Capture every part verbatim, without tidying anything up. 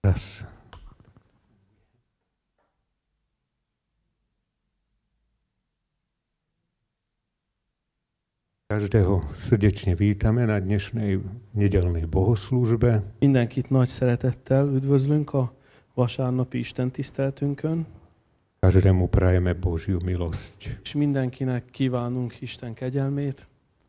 Raz. Každého srdečne vítame na dnešnej nedeľnej bohoslúžbe. Mindenkit nagy szeretettel üdvözlünk a vasárnapi istentiszteletünkön. Každému prajeme Božiu milosť. És mindenkinek kívánunk Isten kegyelmét.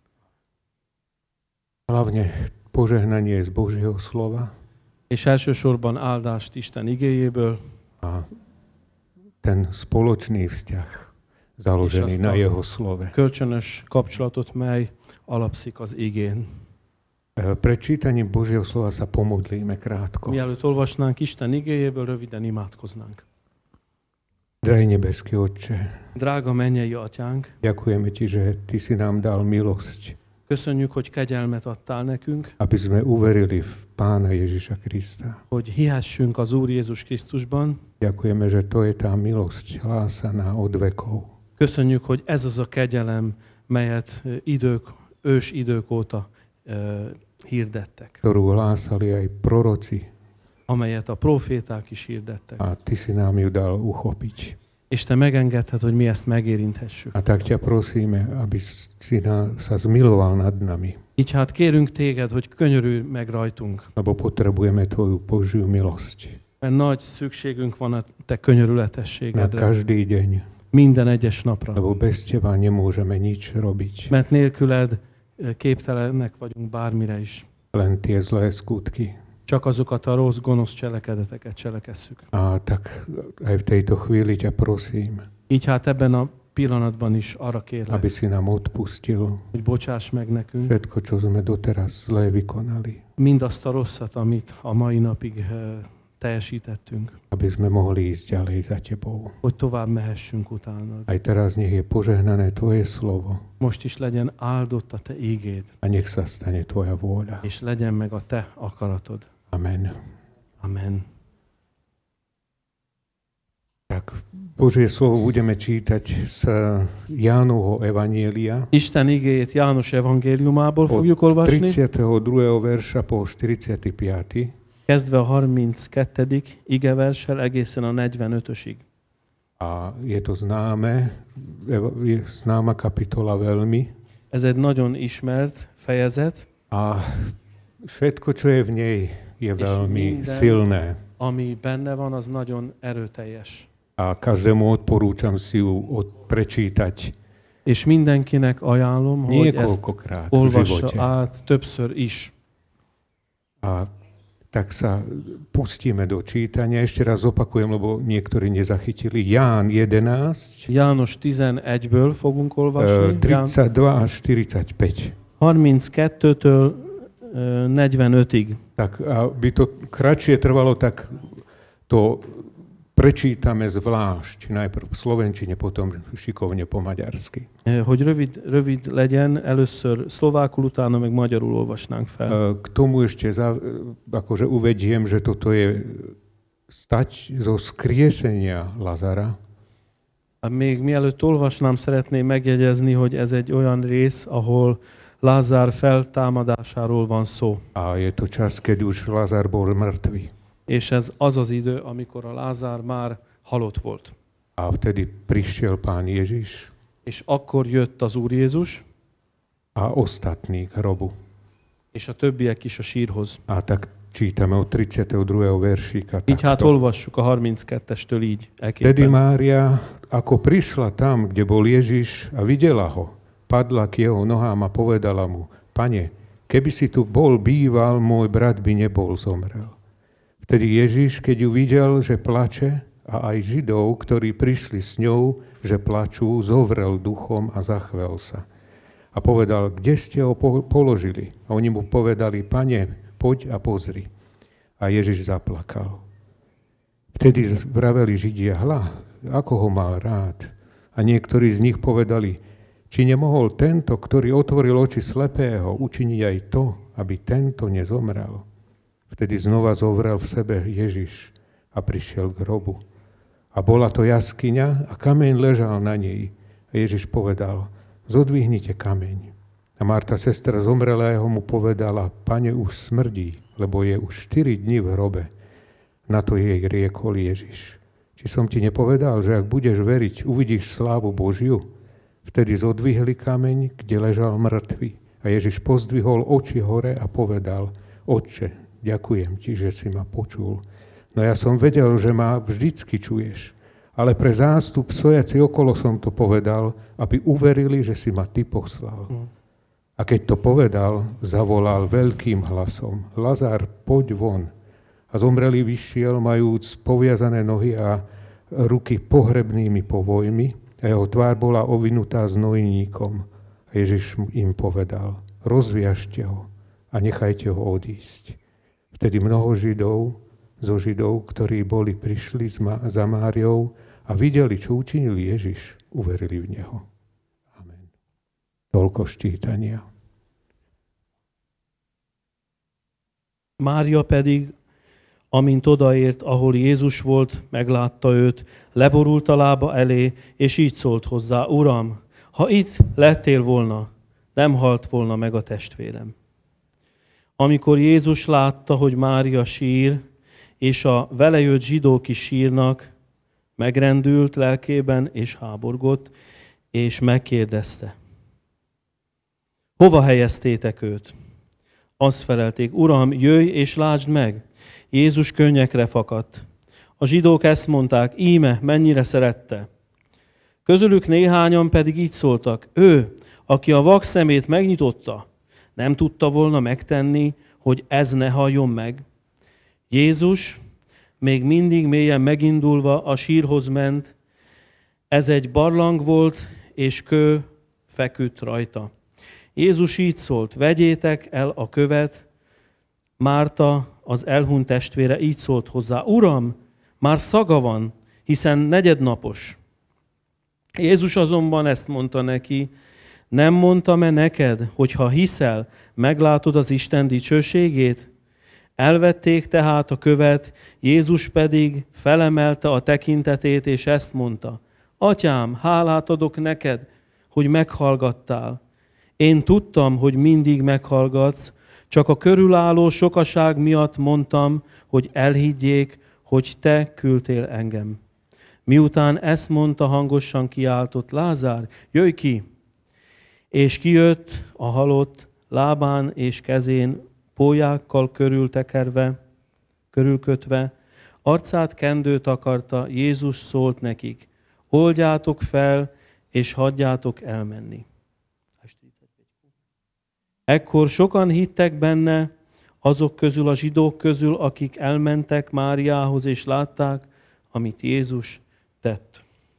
Hlavne požehnanie z Božieho slova. És elsősorban áldást Isten igéjéből. A ten spoločný vzťah založený na jeho slove. Kölcsönös kapcsolatot, mely alapszik az igén. Pred čítaním Božieho slova sa pomodlíme krátko. Mielőtt olvasnánk Isten igéjéből, röviden imádkoznánk. Drahý nebeský Otče, drága mennyei atyánk, ďakujeme Ti, že Ty si nám dal milosť. Köszönjük, hogy kegyelmet adtál nekünk, aby sme uverili v Pána Ježiša Krista. Hogy hihessünk az Úr Jézus Krisztusban. Ďakujeme, že to je tá milosť hlásaná od vekov. Köszönjük, hogy ez az a kegyelem, melyet idők, ős idők óta e, hirdettek. Ktorú hlásali aj proroci. Amelyet a proféták is hirdettek. A Ty si nám ju dal uchopiť. És Te megengedted, hogy mi ezt megérinthessük. A tak ťa prosíme, aby si na, sa zmiloval nad nami. Így hát kérünk Téged, hogy könyörülj meg rajtunk. Lebo potrebujeme Tvoju Božiu milosť. Mert nagy szükségünk van a Te könyörületességedre. Na každý deň. Minden egyes napra. Lebo bez Teba nemôžeme nič robiť. Mert nélküled képtelenek vagyunk bármire is. Len tie zlé skutky. Csak azokat a rossz, gonosz cselekedeteket cselekesszük. A tak aj v tejto chvíli ťa prosím. Így hát ebben a pillanatban is arra kérlek, aby si nám odpustil, hogy bocsáss meg nekünk všetko, čo sme doteraz zlé vykonali. Mindazt a rosszat, amit a mai napig teljesítettünk. Aby sme mohli ísť ďalej za Tebou. Hogy tovább mehessünk utánad. Aj teraz nech je požehnané Tvoje slovo. Most is legyen áldott a Te ígéd. A nech sa stane Tvoja vôľa. És legyen meg a Te akaratod. Amen. Amen. Tak Božie slovo budeme čítať z Jánovho evanielia. Isten igéjét János evangéliumából fogjuk olvasni. tridsiateho druhého verša po štyridsiaty piaty Kezdve a harminckettedik igeverssel egészen a negyvenötösig. A je to známe, je známa kapitola veľmi. Ez egy nagyon ismert fejezet. A všetko, čo je v nej, je veľmi minden, silné. Ami benne van, az nagyon erőteljes. A každému odporúčam si ju prečítať. És mindenkinek ajánlom, hogy ezt olvassa át többször is. A tak sa pustíme do čítania. Ešte raz opakujem, lebo niektorí nezachytili. Ján jedenásť. János tizenegyből fogunk olvasni. tridsaťdva až štyridsaťpäť. harminckettőtől negyvenötig. Tak aby to kratšie trvalo, tak to prečítame zvlášť. Najprv v slovenčine, potom šikovne po maďarsky. Hogy rövid, rövid legyen, először szlovákul, utána meg magyarul olvasnánk fel. K tomu ešte za, akože uvediem, že toto je stať zo skriesenia Lazara. A még mielőtt olvasnám, szeretném megjegyezni, hogy ez egy olyan rész, ahol Lázár feltámadásáról van szó. A je to čas, keď už Lázár bol mŕtvy. És ez az az idő, amikor a Lázár már halott volt. A vtedy prišiel Pán Ježiš. És akkor jött az Úr Jézus. A ostatní k hrobu. És a többiek is a sírhoz. A tak čítame od tridsiateho druhého veršíka. Így hát olvassuk a harminckettestől így. Vtedy Mária, ako prišla tam, kde bol Ježiš a videla ho, padla k jeho nohám a povedala mu: Pane, keby si tu bol býval, môj brat by nebol zomrel. Vtedy Ježiš, keď ju videl, že plače, a aj Židov, ktorí prišli s ňou, že plačú, zovrel duchom a zachvel sa. A povedal: Kde ste ho položili? A oni mu povedali: Pane, poď a pozri. A Ježiš zaplakal. Vtedy vraveli Židia: Hľa, ako ho mal rád. A niektorí z nich povedali: Či nemohol tento, ktorý otvoril oči slepého, učiniť aj to, aby tento nezomrel? Vtedy znova zovrel v sebe Ježiš a prišiel k hrobu. A bola to jaskyňa a kameň ležal na nej. A Ježiš povedal: Zodvihnite kameň. A Marta, sestra zomrelého, mu povedala: Pane, už smrdí, lebo je už štyri dni v hrobe. Na to jej riekol Ježiš: či som ti nepovedal, že ak budeš veriť, uvidíš slávu Božiu? Vtedy zodvihli kameň, kde ležal mŕtvy. A Ježiš pozdvihol oči hore a povedal: Otče, ďakujem ti, že si ma počul. No ja som vedel, že ma vždycky čuješ. Ale pre zástup stojaci okolo som to povedal, aby uverili, že si ma ty poslal. Mm. A keď to povedal, zavolal veľkým hlasom: Lazár, poď von. A zomrelý vyšiel, majúc poviazané nohy a ruky pohrebnými povojmi, a jeho tvár bola ovinutá znojníkom. A Ježiš im povedal: rozviažte ho a nechajte ho odísť. Vtedy mnoho Židov, zo Židov, ktorí boli prišli za Máriou a videli, čo učinil Ježiš, uverili v neho. Amen. Toľko ščítania. Mária pedig, amint odaért, ahol Jézus volt, meglátta őt, leborult a lába elé, és így szólt hozzá: Uram, ha itt lettél volna, nem halt volna meg a testvérem. Amikor Jézus látta, hogy Mária sír, és a vele jött zsidók is sírnak, megrendült lelkében és háborgott, és megkérdezte: hova helyeztétek őt? Azt felelték: Uram, jöjj és lásd meg! Jézus könnyekre fakadt. A zsidók ezt mondták: íme, mennyire szerette. Közülük néhányan pedig így szóltak: ő, aki a vak szemét megnyitotta, nem tudta volna megtenni, hogy ez ne halljon meg. Jézus még mindig mélyen megindulva a sírhoz ment. Ez egy barlang volt, és kő feküdt rajta. Jézus így szólt: vegyétek el a követ. Márta, az elhunyt testvére, így szólt hozzá: Uram, már szaga van, hiszen negyednapos. Jézus azonban ezt mondta neki: nem mondtam-e neked, hogy ha hiszel, meglátod az Isten dicsőségét? Elvették tehát a követ, Jézus pedig felemelte a tekintetét, és ezt mondta: Atyám, hálát adok neked, hogy meghallgattál. Én tudtam, hogy mindig meghallgatsz, csak a körülálló sokaság miatt mondtam, hogy elhiggyék, hogy te küldtél engem. Miután ezt mondta, hangosan kiáltott: Lázár, jöjj ki! És kijött a halott, lábán és kezén pólyákkal körültekerve, körülkötve, arcát kendő takarta. Jézus szólt nekik: oldjátok fel, és hagyjátok elmenni. Ekkor sokan hittek benne, azok közül, a zsidók közül, akik elmentek Máriához, és látták, amit Jézus tett.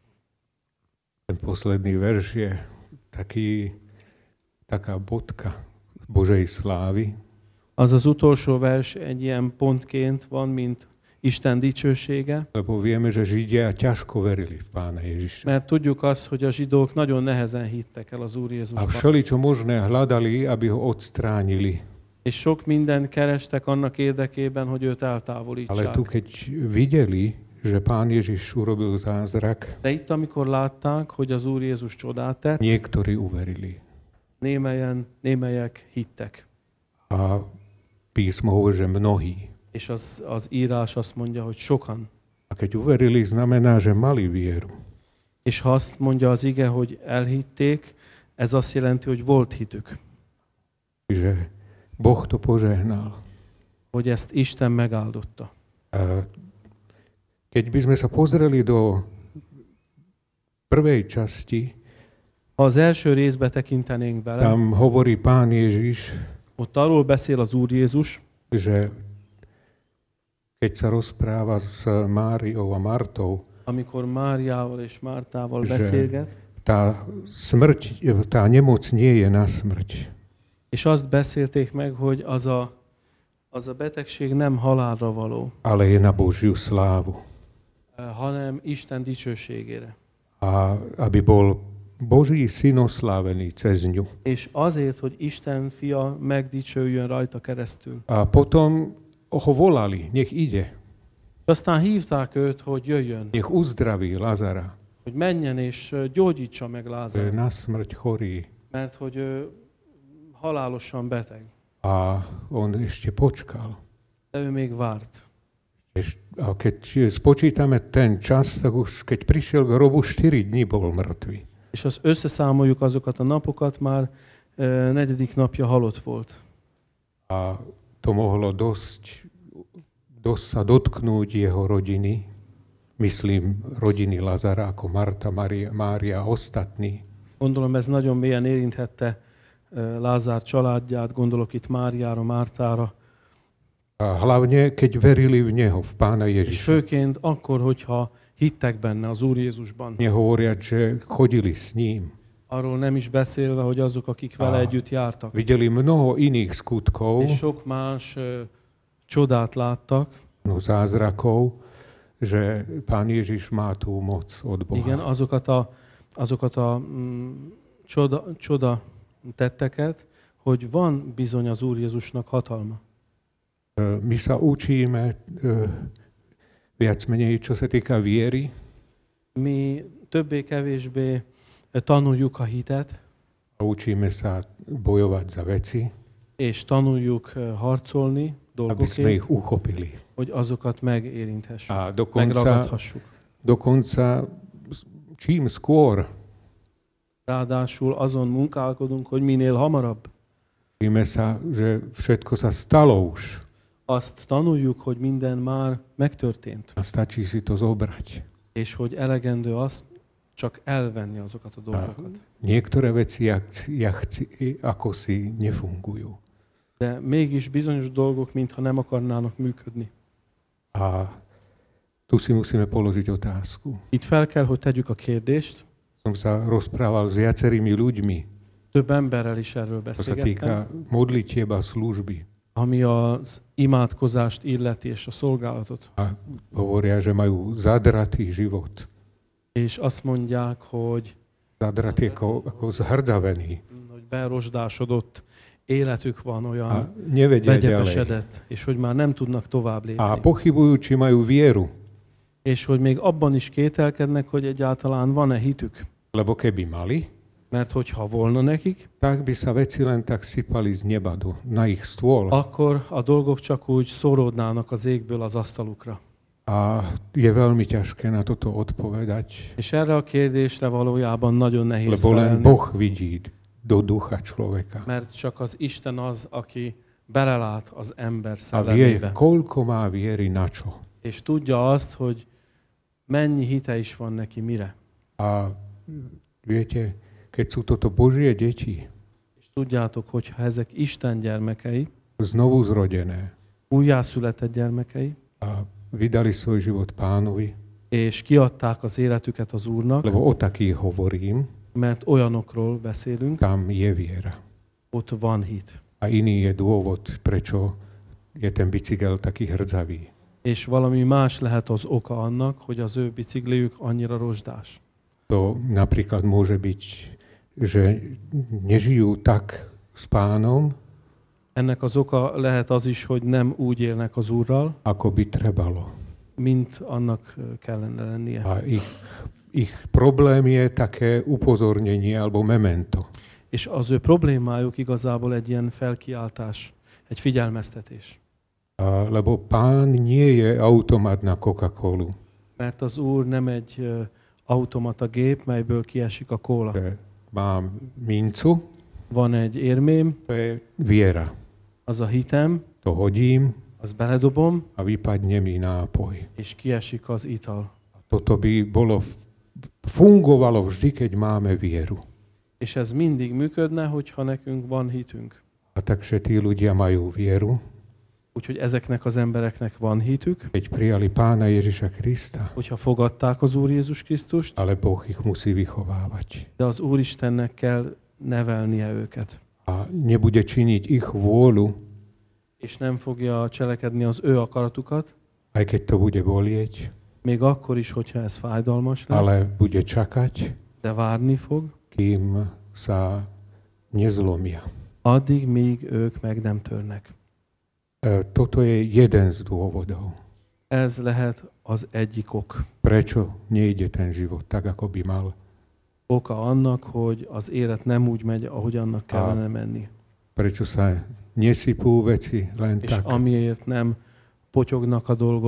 Ten posledný verš je taký, taká bodka Božej slávy. Az az utolsó vers egy ilyen pontként van, mint Isten dicsősége. Lebo vieme, že Židia ťažko verili v Pána Ježiša. Mert tudjuk azt, hogy a zsidók nagyon nehezen hittek el az Úr Jézusban. A všeličo možné hľadali, aby ho odstránili. És sok mindent kerestek annak érdekében, hogy őt eltávolítsák. Ale tu, keď videli, že Pán Ježiš urobil zázrak, de itt, amikor látták, hogy az Úr Jézus csodát tett, niektorí uverili. Némelyen, némelyek hittek. A písmo hovorí, že mnohí. És az, az írás azt mondja, hogy sokan. A keď uverili, znamená, že mali vieru. És ha azt mondja az ige, hogy elhitték, ez azt jelenti, hogy volt hitük. Že Boh to požehnal. Hogy ezt Isten megáldotta. A keď by sme sa pozreli do prvej časti, ha az első részbe tekintenénk bele, tam hovorí Pán Ježiš, ott arról beszél az Úr Jézus, že keď sa rozpráva s Máriou a Martou, amikor Máriával és Mártával beszélget, tá smrť, tá nemoc nie je na smrť. És azt beszélték meg, hogy az a, az a betegség nem halálra való, ale je na Božiu slávu. hanem Isten dicsőségére. A aby bol Boží syn oslávený cez ňu. És azért, hogy Isten fia megdicsőjön rajta keresztül. A potom ho volali, nech ide. Aztán hívták őt, hogy jöjjön. Nech uzdraví Lazara. Hogy menjen és gyógyítsa meg Lázárt. Na smrť chorý. Mert hogy ő halálosan beteg. A on ešte počkal. De ő még várt. A keď spočítame ten čas, tak už keď prišiel k hrobu, štyri dni bol mŕtvy. És az összeszámoljuk azokat a napokat, már e, negyedik napja halott volt. A to mohlo dosť, dosť sa dotknúť jeho rodiny. Myslím, rodiny Lazara, ako Marta, Mária, Mária a ostatní. Gondolom, ez nagyon mélyen érinthette e, Lázár családját, gondolok itt Máriára, Mártára. A hlavne, keď verili v Neho, v Pána És Ježiša. főként akkor, hogyha hittek benne az Úr Jézusban. Nehovoriac, že chodili s ním. Arról nem is beszélve, hogy azok, akik vele A együtt jártak. videli mnoho iných skutkov, És sok más ö, csodát láttak. no, zázrakov, že Pán Ježiš má tú moc od Boha. Igen, azokat a, azokat a mm, csoda, csoda tetteket, hogy van bizony az Úr Jézusnak hatalma. My sa učíme viac menej, čo sa týka viery. Mi többé-kevésbé tanuljuk a hitet, A učíme sa bojovať za veci, és tanuljuk harcolni aby sme ich dolgokért, uchopili. hogy azokat megérinthessük, A dokonca, megragadhassuk. dokonca čím skôr Ráadásul azon munkálkodunk, hogy minél hamarabb. učíme sa, že všetko sa stalo už. Azt tanuljuk, hogy minden már megtörtént, A stačí si to zobrať. és hogy elegendő azt csak elvenni azokat a A dolgokat. niektoré veci jak, jak, ako si nefungujú. De mégis bizonyos dolgok, mintha nem akarnának működni. A tu si musíme položiť otázku. Itt fel kell, hogy tegyük a kérdést. Som sa rozprával s viacerými ľuďmi, Több emberrel is erről čo sa týka beszélgettem, modlitieb a služby. ami az imádkozást illeti és a szolgálatot. A hovoria, že majú zadratý život. És azt mondják, hogy, Zadratý ako, ako zhrdzavený. hogy berosdásodott életük van, A olyan nevedia ďalej. begyepesedett, és hogy már nem tudnak tovább A lépni. pochybujú, či majú vieru. És hogy még abban is kételkednek, hogy egyáltalán van-e hitük. Lebo keby mali, Mert hogyha volna nekik, tak by sa veci len tak sypali z neba do, na ich stôl. akkor a dolgok csak úgy szóródnának az égből az asztalukra. A je veľmi ťažké na toto odpovedať, És erre a kérdésre valójában nagyon nehéz lebo len felelni, Boh vidí do ducha človeka. mert csak az Isten az, aki belelát az ember A vie, szellemébe. koľko má viery na čo. És tudja azt, hogy mennyi hite is van neki mire. A viete, keď sú toto Božie deti, És tudjátok, hogy ha ezek Isten gyermekei, znovu zrodené újjászületett gyermekei, a vydali svoj život Pánovi, és kiadták az életüket az Úrnak, lebo o takých hovorím, mert olyanokról beszélünk, tam je viera. ott van hit. A iný je dôvod, prečo je ten bicykel taký hrdzavý. És valami más lehet az oka annak, hogy az ő bicikliük annyira rozsdás. To napríklad môže byť, že nežijú tak s Pánom, Ennek az oka lehet az is, hogy nem úgy élnek az Úrral, ako by trebalo. mint annak kellene lennie. A ich, ich problém je také upozornenie alebo memento. És az ő problémájuk igazából egy ilyen felkiáltás, egy figyelmeztetés. A, lebo Pán nie je automat na Coca-Colu. Mert az Úr nem egy ö, automata gép, melyből kiesik a kóla. Že mám mincu, Van egy érmém, to je viera. az a hitem, To hodím az beledobom, a vypadne mi nápoj. és kiesik az ital. Toto by bolo, fungovalo vždy, keď máme vieru. És ez mindig működne, hogyha nekünk van hitünk. A takže tí ľudia majú vieru, Úgyhogy ezeknek az embereknek van hitük, keď prijali Pána Ježiša Krista, hogyha fogadták az Úr Jézus Krisztust, ale Boh ich musí vychovávať. de az Úristennek kell nevelnie őket. A nebude činiť ich vôľu, És nem fogja cselekedni az ő akaratukat, aj keď to bude bolieť, még akkor is, hogyha ez fájdalmas lesz, ale bude čakať, de várni fog, kým sa nezlomia. addig, míg ők meg nem törnek. E, Toto je jeden z dôvodov, Ez lehet az egyik ok. prečo nejde ten život tak, ako by mal. Oka annak, hogy az élet nem úgy megy, ahogy annak kellene menni. Prečo sa nesypú veci len És tak. amiért nem potyognak a dolgok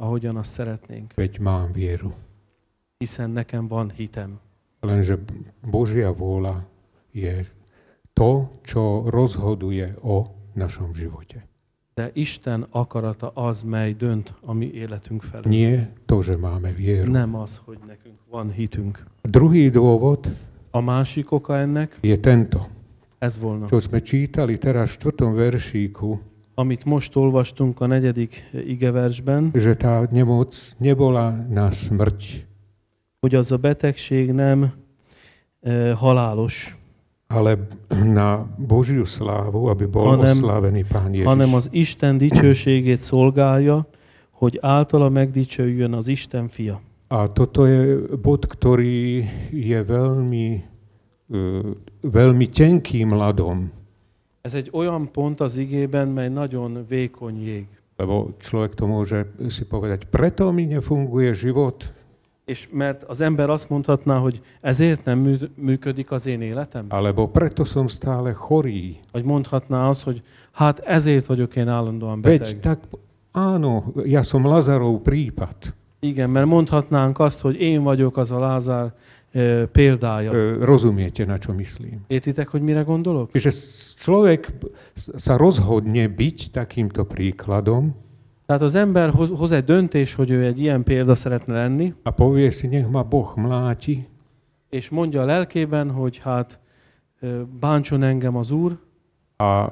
ahogyan azt szeretnénk. Veď mám vieru. Hiszen nekem van hitem. Lenže Božia vôľa je to, čo rozhoduje o našom živote. De Isten akarata az, mely dönt a mi életünk felől. Nie to, že máme vieru. Nem az, hogy nekünk van hitünk. Druhý dôvod A másik oka ennek, je tento, ez volna. čo sme čítali teraz v štvrtom veršíku, Amit most olvastunk a negyedik igeversben, že tá nemoc nebola na smrť, hogy az a betegség nem e, halálos, ale na Božiu slávu, aby bol Hanem- oslávený Pán Ježiš. hanem az Isten dicsőségét szolgálja, hogy általa megdicsőjön az Isten fia. A toto je bod, ktorý je veľmi, uh, veľmi tenkým ľadom, Ez egy olyan pont az igében, mely nagyon vékony jég. lebo človek to môže si povedať, preto mi nefunguje život, És mert az ember azt mondhatná, hogy ezért nem mű- működik az én életem? alebo preto som stále chorý. Vagy mondhatná azt, hogy hát ezért vagyok én állandóan Veď beteg. tak, áno, ja som Lazarov prípad. Igen, mert mondhatnánk azt, hogy én vagyok az a Lázár e, példája. E, rozumiete, na čo myslím. Értitek, hogy mire gondolok? Čiže s- človek sa rozhodne byť takýmto príkladom Tehát az ember hoz, hoz egy döntés, hogy ő egy ilyen példa szeretne lenni, a povie si, nech ma Boh mláti, és mondja a lelkében, hogy hát e, bántson engem az Úr, a,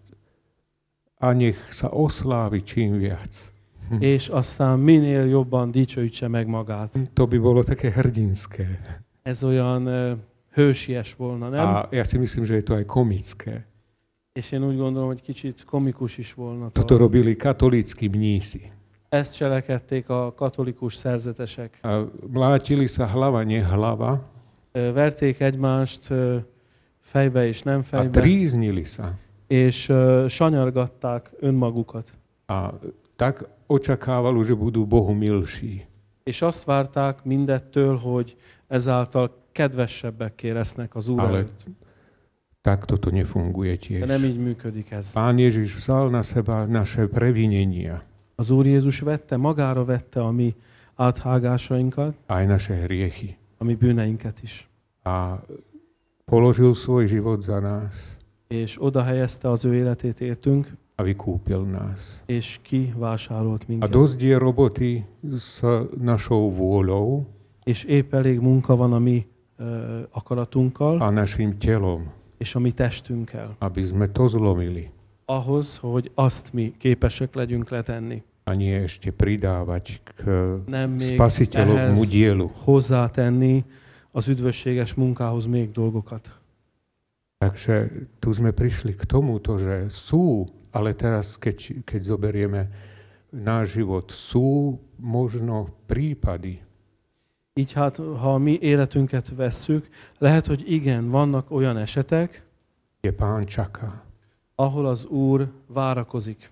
a nech sa oslávi čím viac. és aztán minél jobban dicsőítse meg magát. To by bolo také hrdinské. Ez olyan e, hősies volna, nem? A ja si myslím, že je to aj komické. És én úgy gondolom, hogy kicsit komikus is volna. Toto talán. robili katolícki mnísi. Ezt cselekedték a katolikus szerzetesek. A mlátili sa hlava, nehlava Ö, Verték egymást ö, fejbe és nem a fejbe, tríznili sa. és ö, sanyargatták önmagukat. A tak očakávali, že budú Bohu milší. És azt várták mindettől, hogy ezáltal kedvesebbekké lesznek az Úr Ale előtt. takto to nefunguje De nem tiež. így működik ez. Pán Ježiš vzal na seba naše previnenia, Az Úr Jézus vette, magára vette a mi áthágásainkat, aj naše hriechy. a mi bűneinket is. A položil svoj život za nás És oda helyezte az ő életét értünk, a vykúpil nás. és kivásárolt A minket. dosť je roboty s našou vôľou És épp elég munka van a mi ö, akaratunkkal, a našim telom, és a mi testünkkel, aby sme to zlomili ahhoz, hogy azt mi képesek legyünk letenni. a nie ešte pridávať k Nem még spasiteľovmu ehhez dielu. hozzátenni az üdvösséges munkához még dolgokat. Takže tu sme prišli k tomuto, že sú, ale teraz, keď, keď zoberieme náš život, sú možno prípady, Így hát, ha a mi életünket vesszük, lehet, hogy igen, vannak olyan esetek, kde Pán čaká. ahol az Úr várakozik.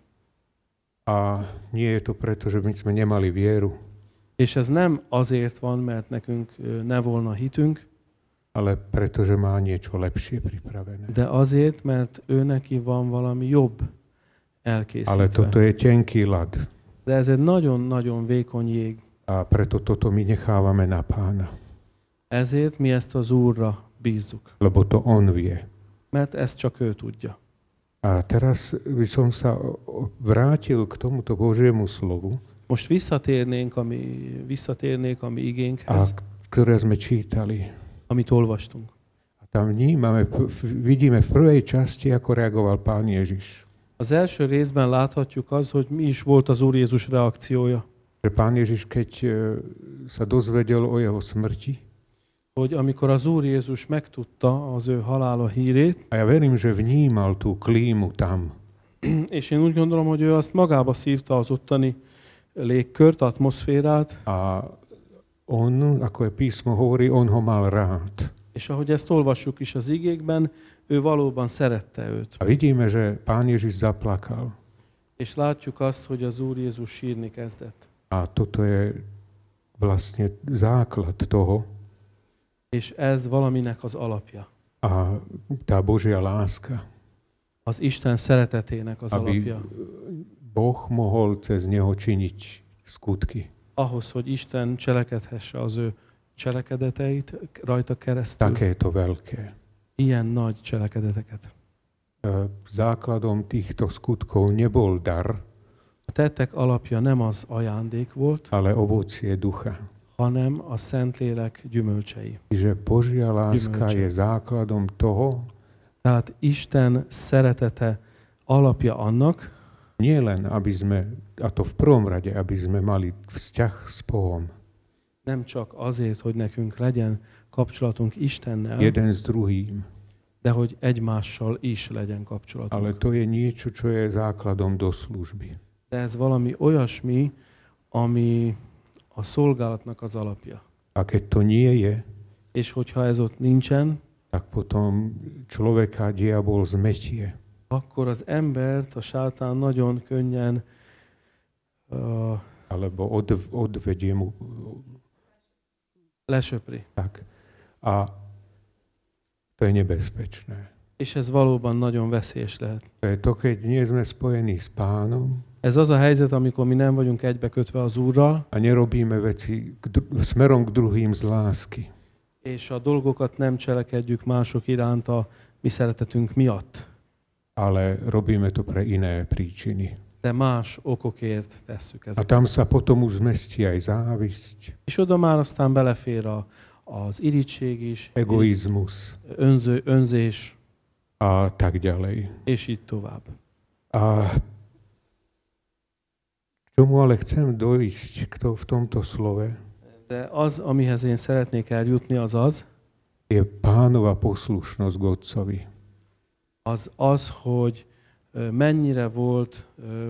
A nie je to preto, že my sme nemali vieru, És ez nem azért van, mert nekünk ö, ne volna hitünk, ale preto, že má niečo lepšie pripravené. de azért, mert ő neki van valami jobb Ale elkészítve. toto je tenký ľad De ez egy nagyon-nagyon vékony jég. a preto toto my nechávame na Pána, Ezért mi ezt az Úrra bízzuk, lebo to On vie. mert ezt csak ő tudja. A teraz by som sa vrátil k tomuto Božiemu slovu, Most visszatérnénk, ami, visszatérnék a mi a igénkhez, ktoré sme čítali. amit olvastunk. A tam vnímame, vidíme v prvej časti, ako reagoval Pán Ježiš. Az első részben láthatjuk az, hogy mi is volt az Úr Jézus reakciója. Že Pán Ježiš, keď e, sa dozvedel o jeho smrti, Hogy amikor az Úr Jézus megtudta az ő halála hírét, a ja verím, že vnímal tú klímu tam, és én úgy gondolom, hogy ő azt magába szívta az ottani légkört, atmoszférát, a on, ako je písmo hovorí, on ho mal rád. és ahogy ezt olvassuk is az igékben, ő valóban szerette őt. A vidíme, že Pán Ježiš zaplakal. És látjuk azt, hogy az Úr Jézus sírni kezdett. A toto je vlastne základ toho, És ez valaminek az alapja. a tá Božia láska, Az Isten szeretetének az aby alapja. Boh mohol cez neho činiť skutky. Ahhoz, hogy Isten cselekedhesse az ő cselekedeteit rajta keresztül. Takéto veľké. Ilyen nagy cselekedeteket. Základom týchto skutkov nebol dar, A tettek alapja nem az ajándék volt, ale ovocie ducha. hanem a Szentlélek gyümölcsei. Že Božia láska Gyümölcse. je základom toho, Tehát Isten szeretete alapja annak, nie len, aby sme, a to v prvom rade, aby sme mali vzťah s Bohom, nem csak azért, hogy nekünk legyen kapcsolatunk Istennel, jeden s druhým, de hogy egymással is legyen kapcsolatunk. ale to je niečo, čo je základom do služby. De ez valami olyasmi, ami a szolgálatnak az alapja. A keď to nie je, És hogyha ez ott nincsen, tak potom človeka diabol zmetie. akkor az embert a sátán nagyon könnyen uh, Alebo od, odvedie mu. lesöpri. Tak. A to je nebezpečné. És ez valóban nagyon veszélyes lehet. To je to, keď nie sme spojení s Pánom Ez az a helyzet, amikor mi nem vagyunk egybekötve az Úrral, a nerobíme veci k, dru- smerom k druhým z lásky. és a dolgokat nem cselekedjük mások iránt a mi szeretetünk miatt, Ale robíme to pre iné príčiny. de más okokért tesszük A ezeket. tam sa potom už zmestí aj závisť, És oda már aztán belefér a, az irigység is, egoizmus önző, önzés, a tak ďalej. és így tovább. A k čomu ale chcem dojsť k to, v tomto slove, De az, amihez én szeretnék eljutni, az az, je Pánova poslušnosť k Otcovi. az az, hogy ö, mennyire volt ö,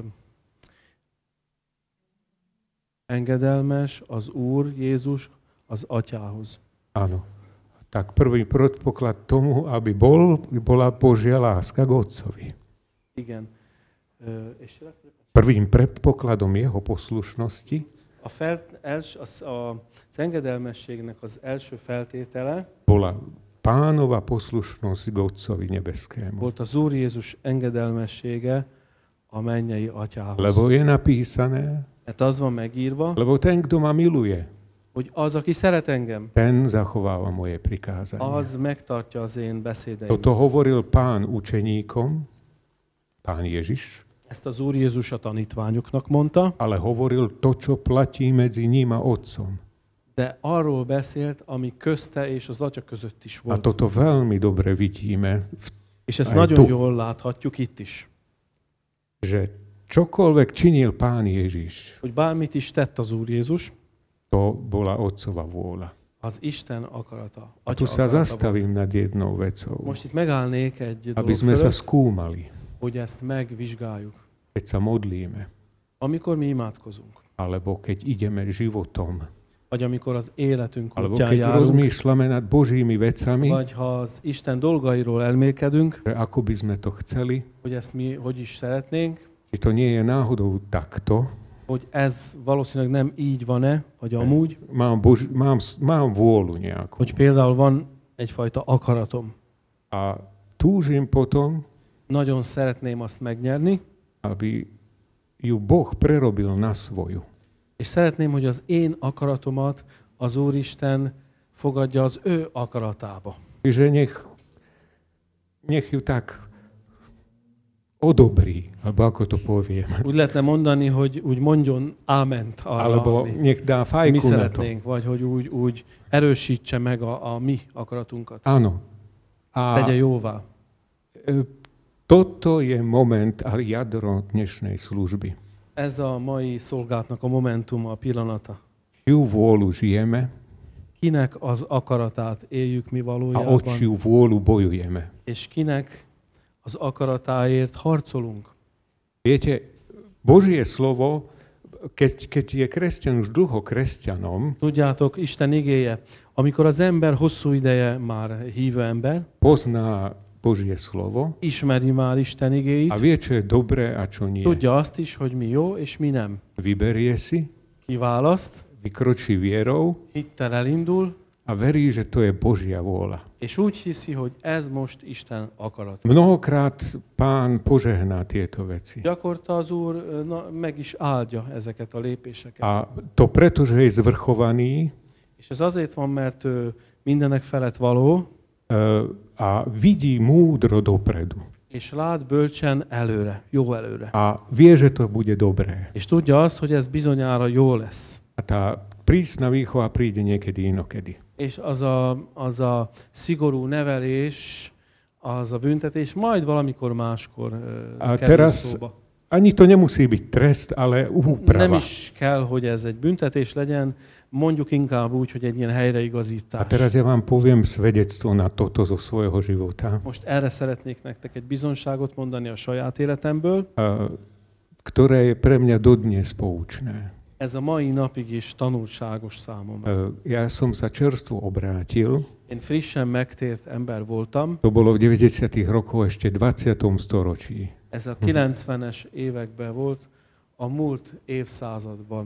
engedelmes az Úr Jézus az Atyához. Áno. Tak prvý predpoklad tomu, aby bol, bola Božia láska k Otcovi. Igen. Ö, és Prvým predpokladom jeho poslušnosti a fel, els, az, a, az engedelmességnek az első feltétele bola Pánova poslušnosť k Otcovi nebeskému. volt az Úr Jézus engedelmessége a mennyei Atyához. Lebo je napísané, Mert az van megírva, lebo ten, kto ma miluje, hogy az, aki szeret engem, ten zachováva moje prikázania. az megtartja az én beszédeimet. Toto hovoril Pán učeníkom, Pán Ježiš, Ezt az Úr Jézus a tanítványoknak mondta, ale hovoril to, čo platí medzi ním a Otcom. de arról beszélt, ami közte és az Atya között is A volt. toto veľmi dobre vidíme, És ezt aj nagyon tu. jól láthatjuk itt is. že čokoľvek činil Pán Ježiš, Hogy bármit is tett az Úr Jézus, to bola Otcova vôľa. az Isten akarata. A tu Atya sa akarata volt. zastavím nad jednou vecou, Most itt megállnék egy aby dolog sme sa fölött, skúmali, hogy ezt megvizsgáljuk. keď sa modlíme, Amikor mi imádkozunk, alebo keď ideme životom, vagy amikor az életünk alebo útján keď járunk, rozmýšľame nad Božími vecami, vagy ha az Isten dolgairól elmélkedünk, že ako by sme to chceli, hogy ezt mi hogy is szeretnénk, či to nie je náhodou takto, hogy ez valószínűleg nem így van-e, vagy amúgy, mám, Bož, mám, mám vôľu nejakú hogy például van egyfajta akaratom. a túžim potom, Nagyon szeretném azt megnyerni, aby ju Boh prerobil na svoju. és szeretném, hogy az én akaratomat az Úristen fogadja az ő akaratába. Že nech, nech ju tak odobrí, alebo ako to poviem. Úgy lehetne mondani, hogy úgy mondjon áment arra, Alebo ami nech dá mi fajku na to. szeretnénk, vagy hogy úgy, úgy erősítse meg a, a mi akaratunkat. Áno. A Tegye jóvá. e, toto je moment a jadro dnešnej služby. Ez a mai szolgálatnak a momentuma, a pillanata. Čiu vôľu žijeme Kinek az akaratát éljük mi a o valójában, čiu vôľu bojujeme. és kinek az akaratáért harcolunk. Viete, Božie slovo, keď, keď je kresťan už dlho kresťanom, Tudjátok, Isten igéje, amikor az ember hosszú ideje már hívő ember, pozná Božie slovo ismeri már Isten igéit, a vie, čo je dobré a čo nie. tudja azt is, hogy mi jó és mi nem. Vyberie si, Kiválaszt, vykročí vierou hittel elindul, a verí, že to je Božia vôľa. És úgy hiszi, hogy ez most Isten akarat. Mnohokrát Pán požehná tieto veci. Gyakorta az Úr na, meg is áldja ezeket a lépéseket. A to preto, že je zvrchovaný, és ez azért van, mert ő mindenek felett való, a vidí múdro dopredu. És lát bölcsen előre, jó előre. A vie, že to bude dobré. És tudja azt, hogy ez bizonyára jó lesz. A tá prísna výchova príde niekedy inokedy. És az a, az a szigorú nevelés, az a büntetés majd valamikor máskor uh, kerül szóba. Ani to nemusí byť trest, ale úprava. Nem is kell, hogy ez egy büntetés legyen, mondjuk inkább úgy, hogy egy ilyen helyreigazítás. A teraz ja vám poviem svedectvo na toto zo svojho života. Most erre szeretnék nektek egy bizonságot mondani a saját életemből, a, ktoré je pre mňa dodnes poučné. Ez a mai napig is tanulságos számomra. Ja som sa čerstvo obrátil. Én frissen megtért ember voltam. To bolo v deväťdesiatych rokoch ešte dvadsiatom storočí. Ez a kilencvenes években volt, a múlt évszázadban.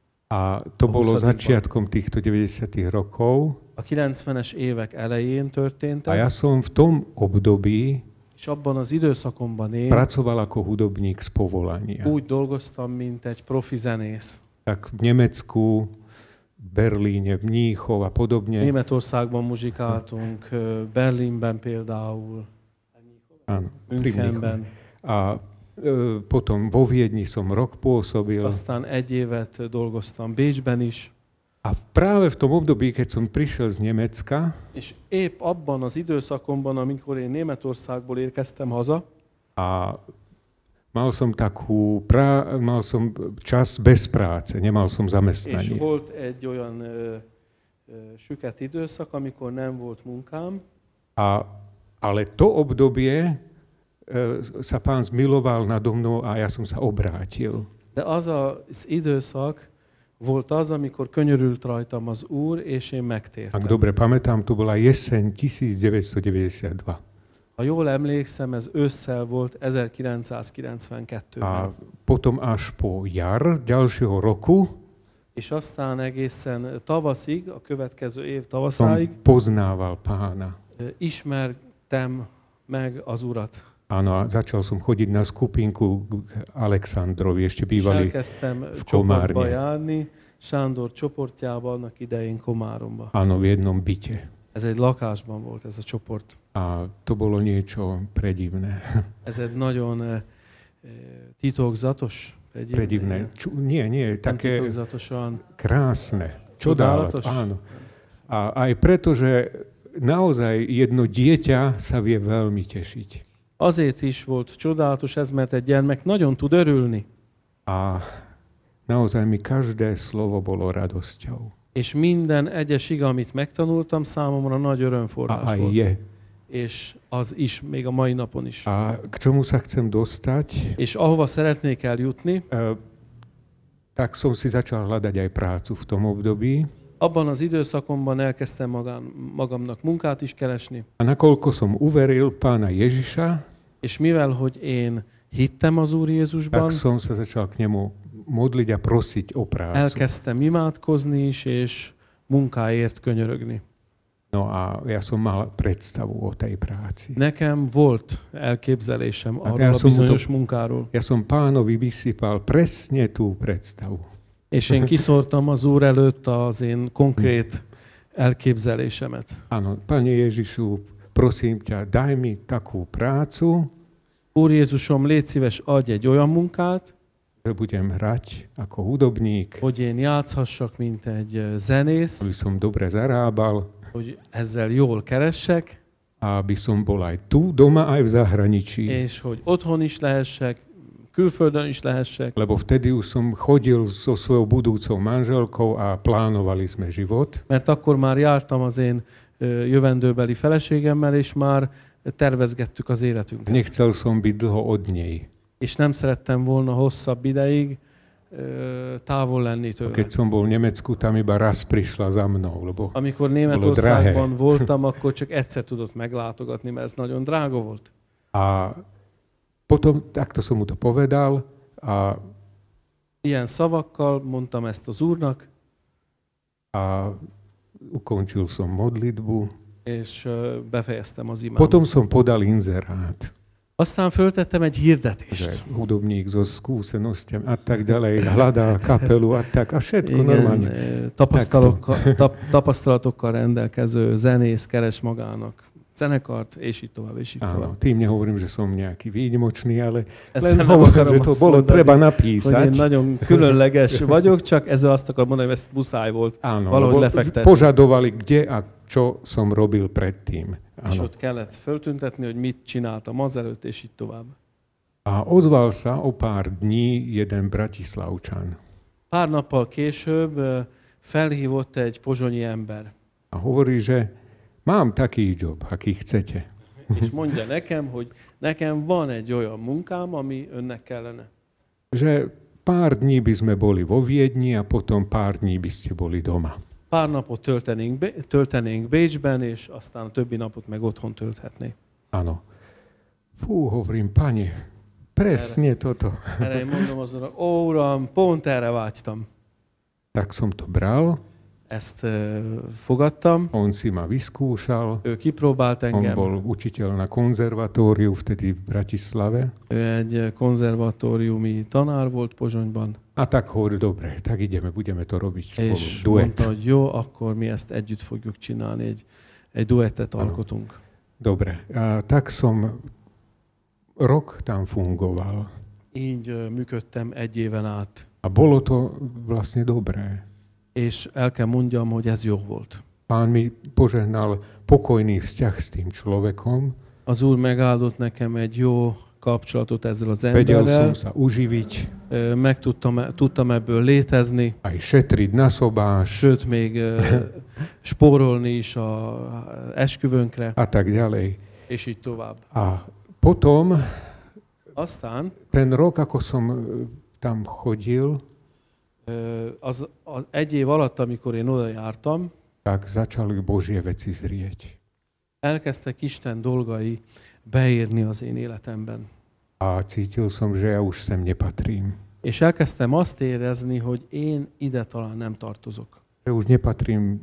A to bolo začiatkom týchto deväťdesiatych rokov. A kilencvenes évek elején történt ez. A ja som v tom období és abban az időszakomban én pracoval ako hudobník z povolania. Úgy dolgoztam, mint egy profi zenész. Tak v Nemecku, Berlíne, Mníchov a podobne. Németországban muzsikáltunk, Berlinben például, áno, Münchenben. A e, potom vo Viedni som rok pôsobil. Aztán egy évet dolgoztam Bécsben is. A práve v tom období, keď som prišiel z Nemecka, és épp abban az időszakomban, amikor én Németországból érkeztem haza, a mal som takú prá, mal som čas bez práce, nemal som zamestnanie. És volt egy olyan ö, ö, süket időszak, amikor nem volt munkám. A, ale to obdobie ö, sa Pán zmiloval nado mnou a ja som sa obrátil. De az az időszak volt az, amikor könyörült rajtam az Úr, és én megtértem. Ak dobre pamätám, to bola jeseň devätnásťstodeväťdesiatdva. Ha jól emlékszem, ez ősszel volt ezerkilencszázkilencvenkettőben. A potom až po jar ďalšieho roku és aztán egészen tavaszig, a következő év som tavaszáig poznával Pána. ismertem meg az Urat. Áno, a začal som chodiť na skupinku k Alexandrovi, ešte bývali v csoportba Komárne. járni, Sándor csoportjában, annak idején Komáromba. Áno, v jednom byte. Ez egy lakásban volt ez a csoport. A to bolo niečo predivné. Ez egy nagyon e, titokzatos, predivné. Predivné. Ču, nie, nie, také titokzatosan krásne. Čodálatos. Čodálatos. Áno. A aj preto, že naozaj jedno dieťa sa vie veľmi tešiť. Azért is volt csodálatos ez, mert egy gyermek nagyon tud örülni. A naozaj mi každé slovo bolo radosťou. És minden egyes iga, amit megtanultam, számomra nagy örömforrás A aj volt. je. És az is, még a mai napon is. A k čomu sa chcem dostať? És ahova szeretnék eljutni, E, tak som si začal hľadať aj prácu v tom období. abban az időszakomban elkezdtem magam, magamnak munkát is keresni. A nakoľko som uveril Pána Ježiša, És mivel, hogy én hittem az Úr Jézusban, tak som sa začal k nemu modliť a prosiť o prácu. elkezdtem imádkozni is, és munkáért könyörögni. No a ja som mal predstavu o tej práci. Nekem volt elképzelésem A arról ja a som mu bizonyos to- munkáról. Ja som Pánovi vysypal presne tú predstavu. És én kiszórtam az Úr előtt az én konkrét elképzelésemet. Áno, Pane Ježišu, prosím ťa, daj mi takú prácu, Úr Jézusom, légy szíves, adj egy olyan munkát, že budem hrať ako hudobník, hogy én játszhassak, mint egy eh, zenész, aby som dobre zarábal, hogy ezzel jól keressek, a aby som bol aj tu doma, aj v zahraničí. és hogy otthon is lehessek, külföldön is lehessek, Lebo vtedy už som chodil so svojou budúcou manželkou a plánovali sme život. mert akkor már jártam az én ö, jövendőbeli feleségemmel, és már tervezgettük az életünket. Nechcel som byť dlho od nej. És nem szerettem volna hosszabb ideig ö, távol lenni tőle. Keď som bol v Nemecku, tam iba raz prišla za mnou, lebo Amikor Németországban voltam, akkor csak egyszer tudott meglátogatni, mert ez nagyon drága volt. a potom takto som mu to povedal a, Ilyen szavakkal mondtam ezt az Úrnak, a ukončil som modlitbu. És befejeztem az imámat. Potom som podal inzerát. Aztán föltettem egy Že hirdetést. hudobník so skúsenostiami a tak ďalej, hľadal kapelu a tak, a všetko normálne. Igen, tapasztalatokkal, tap, tapasztalatokkal rendelkező zenész keres magának zenekart, és így tovább, és így Áno, tovább. tým nehovorím, že som nejaký výnimočný, ale Ezt len nem hovorím, akarom že to azt bolo mondani, treba hogy én napísať. nagyon különleges vagyok, csak ezzel azt akarom mondani, hogy ezt muszáj volt Áno, valahogy lebo lefektetni. požadovali, kde a čo som robil predtým. És Áno. ott kellett föltüntetni, hogy mit csináltam azelőtt, és így tovább. A ozval sa o pár dní jeden Bratislavčan. Pár nappal később ö, felhívott egy pozsonyi ember, A hovorí, že mám taký job, aký chcete. és mondja nekem, hogy nekem van egy olyan munkám, ami önnek kellene. Že pár dní by sme boli vo Viedni a potom pár dní by ste boli doma. Pár napot töltenénk, Bé- töltenénk Bécsben, és aztán a többi napot meg otthon tölthetné. Áno. Fú, hovorím, pane, presne toto. Erre én mondom azonnak, ó uram, pont erre vágytam. Tak som to bral, Ezt uh, fogadtam, on si ma vyskúšal, ő kipróbált on engem, bol učiteľ na konzervatóriu vtedy v Bratislave. ő egy konzervatóriumi tanár volt Pozsonyban, A tak hovorí, dobre, tak ideme, budeme to robiť spolu, és duet. mondta, hogy jó, akkor mi ezt együtt fogjuk csinálni, egy, egy duettet alkotunk. Dobre, a tak som rok tam fungoval. Így uh, működtem egy éven át, A bolo to vlastne dobré. és el kell mondjam, hogy ez jó volt. Pán mi požehnal pokojný vzťah s tým človekom. Az Úr megáldott nekem egy jó kapcsolatot ezzel az Vedel emberrel, som sa uživiť, Ö, meg tudtam, tudtam ebből létezni, aj šetriť na sobáš sőt, még ö, spórolni is a esküvőnkre, a tak ďalej. és így tovább. A potom, Aztán ten rok, ako som e, tam chodil, ö, az, az egy év alatt, amikor én oda jártam, tak začali Božie veci zrieť. elkezdtek Isten dolgai beérni az én életemben. A cítil som, že ja už sem nepatrím. És elkezdtem azt érezni, hogy én ide talán nem tartozok. Že už nepatrím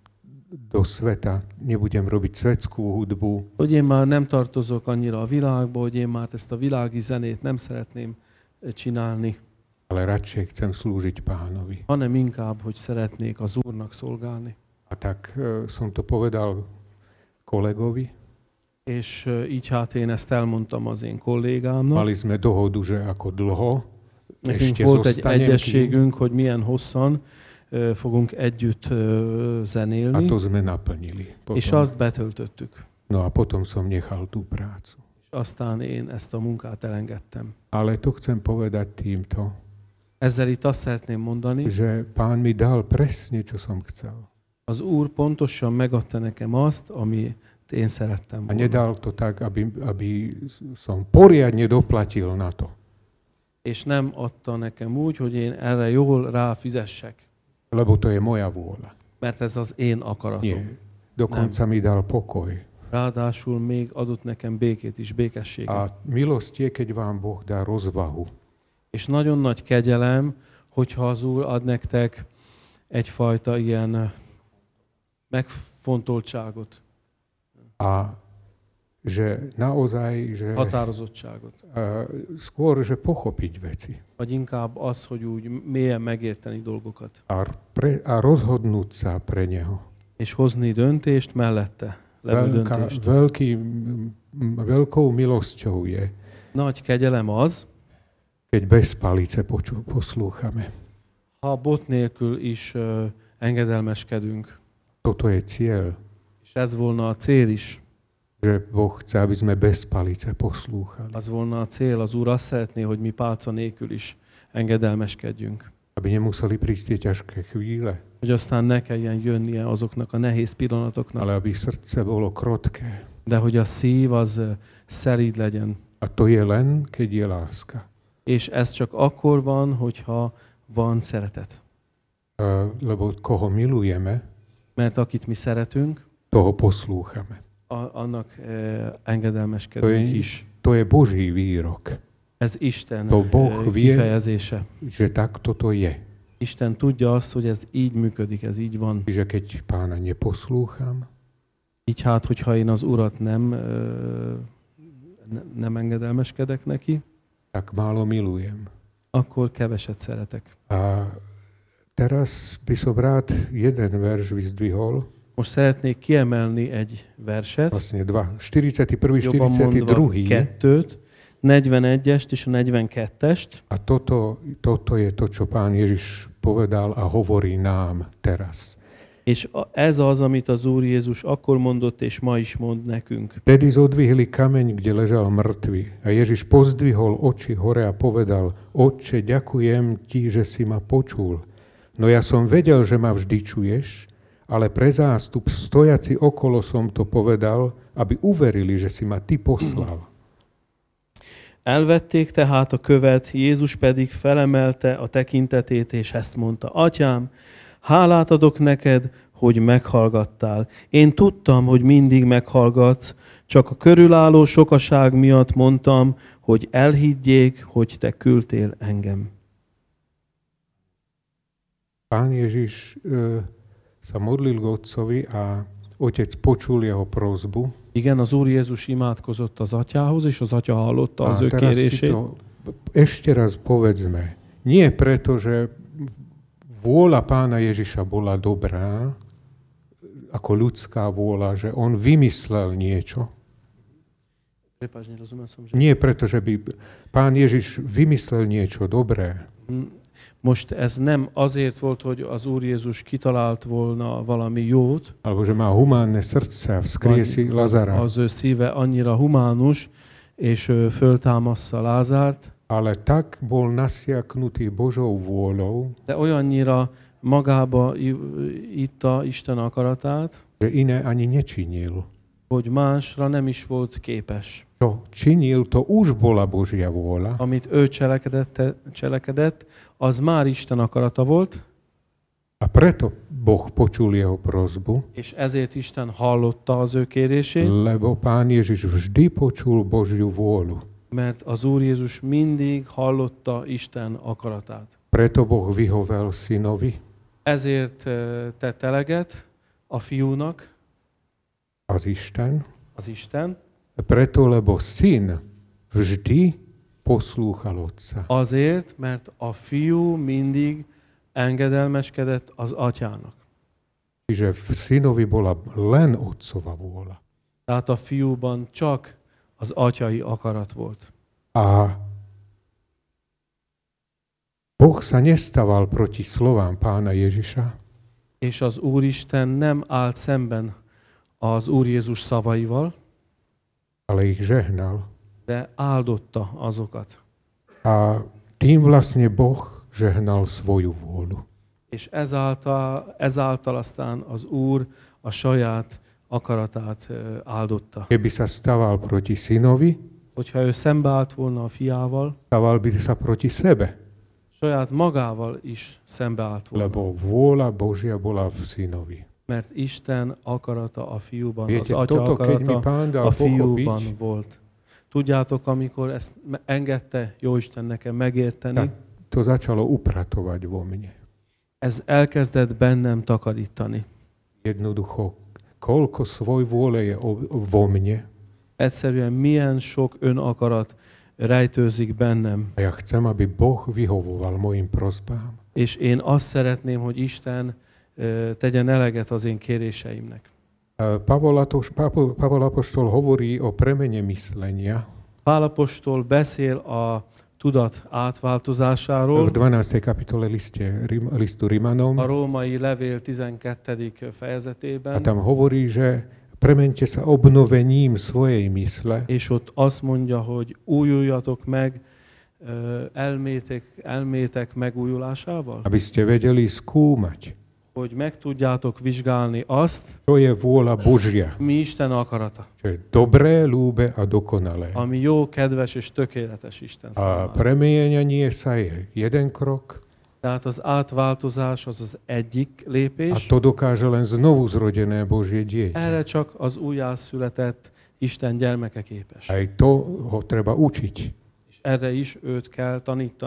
do sveta, nebudem robiť svetskú hudbu, Hogy én már nem tartozok annyira a világba, hogy én már ezt a világi zenét nem szeretném csinálni, ale radšej chcem slúžiť Pánovi. hanem inkább, hogy szeretnék az Úrnak szolgálni. A tak e, som to povedal kolegovi. És ö, így hát én ezt elmondtam az én kollégámnak. Mali sme dohodu, že ako dlho Nekünk ešte volt egy zostanem kým, egyességünk, hogy milyen hosszan ö, fogunk együtt ö, a zenélni, to sme naplnili. és Potom, azt betöltöttük. no a potom som nechal tú prácu. És aztán én ezt a munkát elengedtem. Ale to chcem povedať týmto, Ezzel itt azt szeretném mondani, že Pán mi dal presne, čo som chcel. az Úr pontosan megadta nekem azt, ami én szerettem A volna. nedal to tak, aby, aby som poriadne doplatil na to. És nem adta nekem úgy, hogy én erre jól ráfizessek, Lebo to je moja vôľa. mert ez az én akaratom. Nie. Dokonca mi dal pokoj. Ráadásul még adott nekem békét is, békességet. A milosť je, keď vám Boh dá rozvahu. És nagyon nagy kegyelem, hogyha az Úr ad nektek egyfajta ilyen megfontoltságot, A že naozaj, že határozottságot. uh, skôr, že pochopiť veci. Vagy inkább az, hogy úgy mélyen megérteni dolgokat. A, pre, a rozhodnúť sa pre Neho. És hozni döntést mellette, levő Veľká, döntést. veľký, m, veľkou milosťou je, Nagy kegyelem az, keď bez palice poču, poslúchame. ha bot nélkül is ö, engedelmeskedünk. Toto je cieľ, És ez volna a cél is. že Boh chce, aby sme bez palice poslúchali. Az volna a cél. Az Úr azt szeretné, hogy mi pálca nélkül is engedelmeskedjünk. Aby nemuseli prísť tie ťažké chvíle, Hogy aztán ne kelljen jönnie azoknak a nehéz pillanatoknak, ale aby srdce bolo krotké. de hogy a szív az ö, szelíd legyen. A to je len, keď je láska. És ez csak akkor van, hogyha van szeretet. Uh, lebo koho milujeme, Mert akit mi szeretünk, toho poslúchame. a, annak e, To engedelmeskedünk je, is. to je Boží výrok, Ez Isten To Boh e, vie. kifejezése. že takto to je. Isten tudja azt, hogy ez így működik, ez így van. Čiže keď Pána neposlúcham, Így hát, hogyha én az Urat nem, ö, ne- nem engedelmeskedek neki, tak málo milujem. akkor keveset szeretek. A teraz by som rád jeden verš vyzdvihol, Most szeretnék kiemelni egy verset, vlastne dva, štyridsiaty prvý, jobban mondva štyridsiaty druhý. kettőt, negyvenegyest és a negyvenkettest, A toto, toto je to, čo Pán Ježiš povedal a hovorí nám teraz. és a- ez az, amit az Úr Jézus akkor mondott, és ma is mond nekünk. Vtedy zodvihli kameň, kde ležal mŕtvy. A Ježiš pozdvihol oči hore a povedal: Otče, ďakujem ti, že si ma počul. No ja som vedel, že ma vždy čuješ, ale pre zástup stojaci okolo som to povedal, aby uverili, že si ma ty poslal. Elvették tehát a követ, Jézus pedig felemelte a tekintetét, és ezt mondta: Atyám, hálát adok neked, hogy meghallgattál. Én tudtam, hogy mindig meghallgatsz, csak a körülálló sokaság miatt mondtam, hogy elhiggyék, hogy te küldtél engem. Pán Ježiš e, sa modlil k Otcovi a Otec počul jeho prosbu. Igen, az Úr Jézus imádkozott az atyához, és az atya hallotta az A ő teraz si kérését. to ešte raz povedzme. Nie preto, že vôľa Pána Ježiša bola dobrá, ako ľudská vôľa, že on vymyslel niečo. Prepáč, nerozumel som, že... Nie preto, že by Pán Ježiš vymyslel niečo dobré, Most ez nem azért volt, hogy az Úr Jézus kitalált volna valami jót, alebo že má humánne srdce a vzkriesi Lazara, az ő szíve annyira humánus, és ő föltámassza Lázárt, ale tak bol nasiaknutý Božou vôľou, de olyannyira magába i- itta Isten akaratát, že iné ani nečinil. hogy másra nem is volt képes. Čo činil, to už bola Božia vôľa. Amit ő cselekedett, cselekedett, az már Isten akarata volt, A preto Boh počul jeho prosbu, és ezért Isten hallotta az ő kérését, lebo Pán Ježiš vždy počul Božiu vôľu. mert az Úr Jézus mindig hallotta Isten akaratát. Preto Boh vyhovel synovi, Ezért eh, tett eleget a fiúnak, az Isten, az Isten, preto, lebo syn vždy poslúchal otca. azért, mert a fiú mindig engedelmeskedett az atyának. Čiže v synovi bola len otcova vôľa. Tehát a fiúban csak az atyai akarat volt. A Boh sa nestaval proti slovám Pána Ježiša, És az Úristen nem állt szemben az Úr Jézus szavaival, ale ich žehnal. de áldotta azokat. A tým vlastne Boh žehnal svoju vôľu. És ezáltal, ezáltal aztán az Úr a saját akaratát ö, áldotta. Keby sa staval proti synovi, Hogyha ő szembeállt volna a fiával, staval by sa proti sebe, saját magával is szembeállt volna. lebo vôľa Božia bola v synovi. Mert Isten akarata a fiúban, Viete, az atya toto, keď mi akarata Pán dal a fiúban pochopiť, volt. Tudjátok, amikor ezt me- engedte Jóisten nekem megérteni, tak to začalo upratovať vo mne. ez elkezdett bennem takarítani. Jednoducho, koľko svoj vôle je o- vo mne Egyszerűen milyen sok önakarat rejtőzik bennem. a ja chcem, aby Boh vyhovoval mojim prosbám. És én azt szeretném, hogy Isten ö, tegyen eleget az én kéréseimnek. A Pavol, Atos, Pavol, Pavol Apoštol hovorí o premene myslenia Pál apostol beszél a tudat v átváltozásáról, dvanástej kapitole liste, Rim, listu Rimanom a római levél tizenkettedik a fejezetében, tam hovorí, že premente sa obnovením svojej mysle, és ott azt mondja, hogy újuljatok meg ö, elmétek, elmétek megújulásával, aby ste vedeli skúmať, hogy meg tudjátok vizsgálni azt, čo je vôľa Božia, mi Isten akarata, čo je dobré, ľúbe a dokonalé. ami jó, kedves és tökéletes Isten A számára. premienanie sa je jeden krok Tehát az átváltozás az az egyik a lépés, to dokáže len znovu zrodené Božie dieťa. erre csak az újjászületett Isten gyermeke képes. Aj to ho treba učiť. És erre is őt kell tanítani.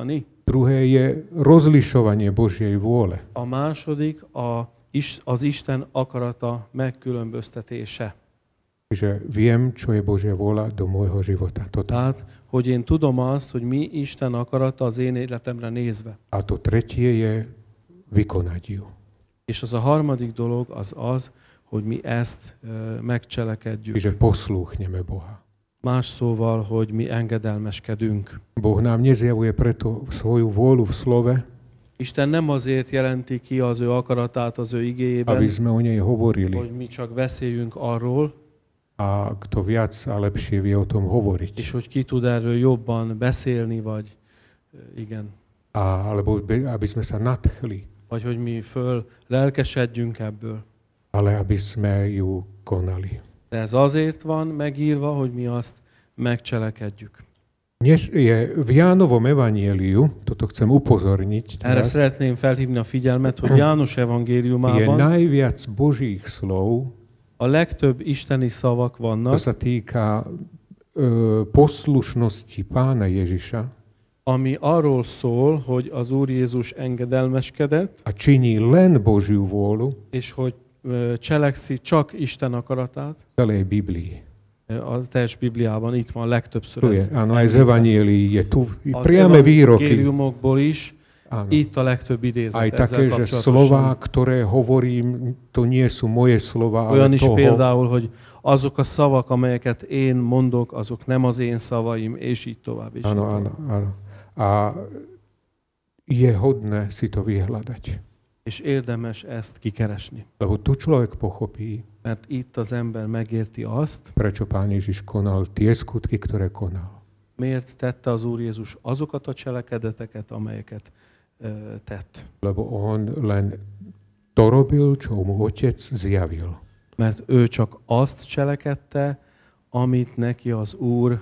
Druhé je rozlišovanie Božej vôle. A második a, az Isten akarata megkülönböztetése. Čiže viem, čo je Božia vôľa do môjho života. Toto. Tehát, hogy én tudom azt, hogy mi Isten akarata az én életemre nézve. A to tretie je vykonať ju. És az a harmadik dolog az az, hogy mi ezt e, megcselekedjük. Čiže poslúchneme Boha. Más szóval, hogy mi engedelmeskedünk. Boh nám nezjavuje preto svoju vôľu v slove, Isten nem azért jelenti ki az ő akaratát az ő igéjében, aby sme o nej hovorili. hogy mi csak beszéljünk arról, A kto viac a lepšie vie o tom hovoriť. és hogy ki tud erről jobban beszélni, vagy e, igen, A, alebo be- aby sme sa nadchli, vagy hogy mi föl lelkesedjünk ebből. ale aby sme ju konali. De ez azért van megírva, hogy mi azt megcselekedjük. Dnes je v Jánovom evanjeliu, toto chcem upozorniť, Erre teraz, szeretném felhívni a figyelmet, hogy János je evangéliumában najviac Božích slov, a legtöbb isteni szavak čo vannak, sa týka e, poslušnosti Pána Ježiša ami arról szól, hogy az Úr Jézus engedelmeskedett, a činí len Božiu vôľu és hogy ö, cselekszi csak Isten akaratát. v celej Biblii. A teljes Bibliában itt van legtöbbször Tu je, ez. áno, aj z említve. Evangelií je tu Az priame výroky. evangéliumokból is Áno. itt a legtöbb idézet Aj ezzel také, že slová, kapcsolatosan. ktoré hovorím, to nie sú moje slova, ale Olyan is toho, például, hogy azok a szavak, amelyeket én mondok, azok nem az én szavaim, és így tovább. És áno, így áno, tovább. áno. A je hodné si to vyhľadať. És érdemes ezt kikeresni. Lebo tu človek pochopí, Mert itt az ember megérti azt, prečo Pán Ježiš konal tie skutky, ktoré konal. miért tette az Úr Jézus azokat a cselekedeteket, amelyeket ö, tett. Lebo on len to robil, čo mu Otec zjavil. Mert ő csak azt cselekedte, amit neki az Úr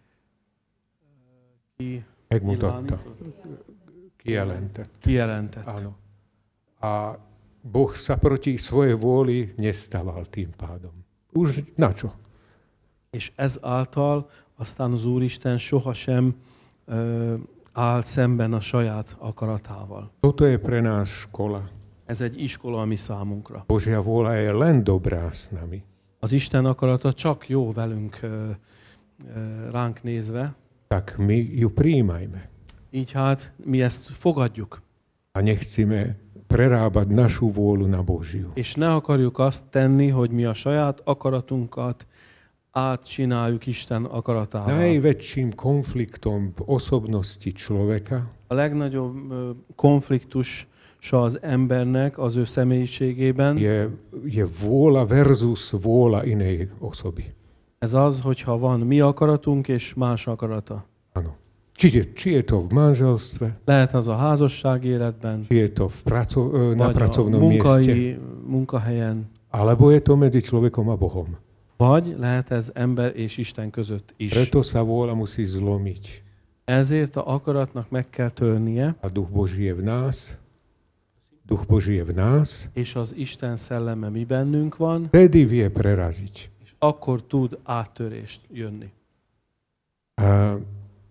ki, Megmutatta, nyilvánított, kijelentett. kijelentett. Áno. A Boh sa proti svojej vôli nestával tým pádom. Už na čo? És ezáltal aztán az Úristen sohasem ö, áll szemben a saját akaratával. Toto je pre nás škola. Ez egy iskola a mi számunkra. Božia vôľa je len dobrá s nami. Az Isten akarata csak jó velünk ö, ö, ránk nézve, Tak my ju prijímajme. így hát mi ezt fogadjuk. A nechcíme prerábať našu vôľu na Božiu. És ne akarjuk azt tenni, hogy mi a saját akaratunkat átcsináljuk Isten akaratával. Najväčším konfliktom v osobnosti človeka A legnagyobb ö, konfliktus az embernek az ő személyiségében, je, je vôľa versus vôľa inej osoby. ez az, hogyha van mi akaratunk és más akarata. Áno. Či je, či je to v manželstve, Lehet az a házasság életben, či je to v praco, na vagy a pracovnom mieste, munkai, munkahelyen, alebo je to medzi človekom a Bohom. vagy lehet ez ember és Isten között is. Preto sa vôľa musí zlomiť. Ezért a akaratnak meg kell törnie, A duch Boží je v nás, duch Boží je v nás, és az Isten szelleme mi bennünk van, vtedy vie preraziť. és akkor tud áttörést jönni. A